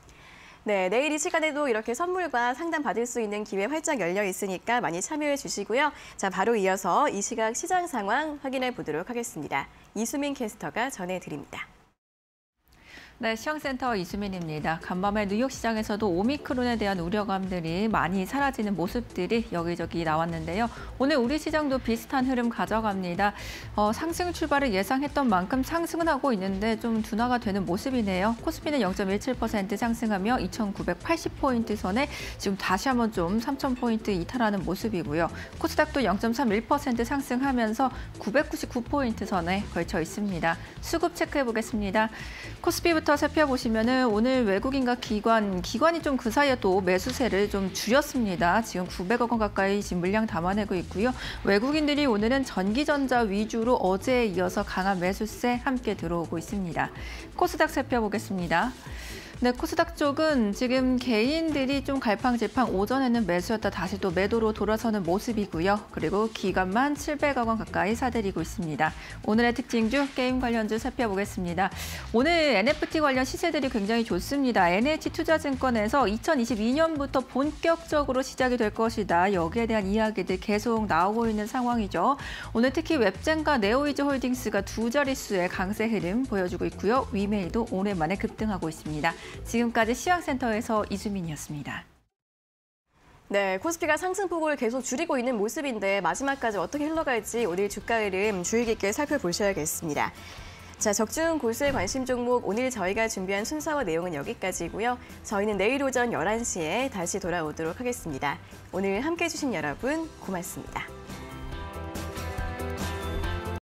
네, 내일 이 시간에도 이렇게 선물과 상담 받을 수 있는 기회 활짝 열려 있으니까 많이 참여해 주시고요. 자, 바로 이어서 이 시각 시장 상황 확인해 보도록 하겠습니다. 이수민 캐스터가 전해드립니다. 네, 시황센터 이수민입니다. 간밤에 뉴욕 시장에서도 오미크론에 대한 우려감들이 많이 사라지는 모습들이 여기저기 나왔는데요. 오늘 우리 시장도 비슷한 흐름 가져갑니다. 어, 상승 출발을 예상했던 만큼 상승은 하고 있는데 좀 둔화가 되는 모습이네요. 코스피는 영 점 일칠 퍼센트 상승하며 이천구백팔십 포인트 선에 지금 다시 한번 좀 삼천 포인트 이탈하는 모습이고요. 코스닥도 영 점 삼일 퍼센트 상승하면서 구백구십구 포인트 선에 걸쳐 있습니다. 수급 체크해 보겠습니다. 코스피부터 살펴보시면은 오늘 외국인과 기관, 기관이 좀 그 사이에 또 매수세를 좀 줄였습니다. 지금 구백억 원 가까이 지금 물량 담아내고 있고요. 외국인들이 오늘은 전기전자 위주로 어제에 이어서 강한 매수세 함께 들어오고 있습니다. 코스닥 살펴보겠습니다. 네, 코스닥 쪽은 지금 개인들이 좀 갈팡질팡 오전에는 매수였다 다시 또 매도로 돌아서는 모습이고요. 그리고 기관만 칠백억 원 가까이 사들이고 있습니다. 오늘의 특징주 게임 관련주 살펴보겠습니다. 오늘 엔에프티 관련 시세들이 굉장히 좋습니다. 엔에이치투자증권에서 이천이십이 년부터 본격적으로 시작이 될 것이다. 여기에 대한 이야기들 계속 나오고 있는 상황이죠. 오늘 특히 웹젠과 네오이즈 홀딩스가 두 자릿수의 강세 흐름 보여주고 있고요. 위메이도 오랜만에 급등하고 있습니다. 지금까지 시황센터에서 이수민이었습니다. 네, 코스피가 상승폭을 계속 줄이고 있는 모습인데 마지막까지 어떻게 흘러갈지 오늘 주가 흐름 주의 깊게 살펴보셔야겠습니다. 자, 적중 고수의 관심 종목 오늘 저희가 준비한 순서와 내용은 여기까지고요. 저희는 내일 오전 열한 시에 다시 돌아오도록 하겠습니다. 오늘 함께해 주신 여러분 고맙습니다.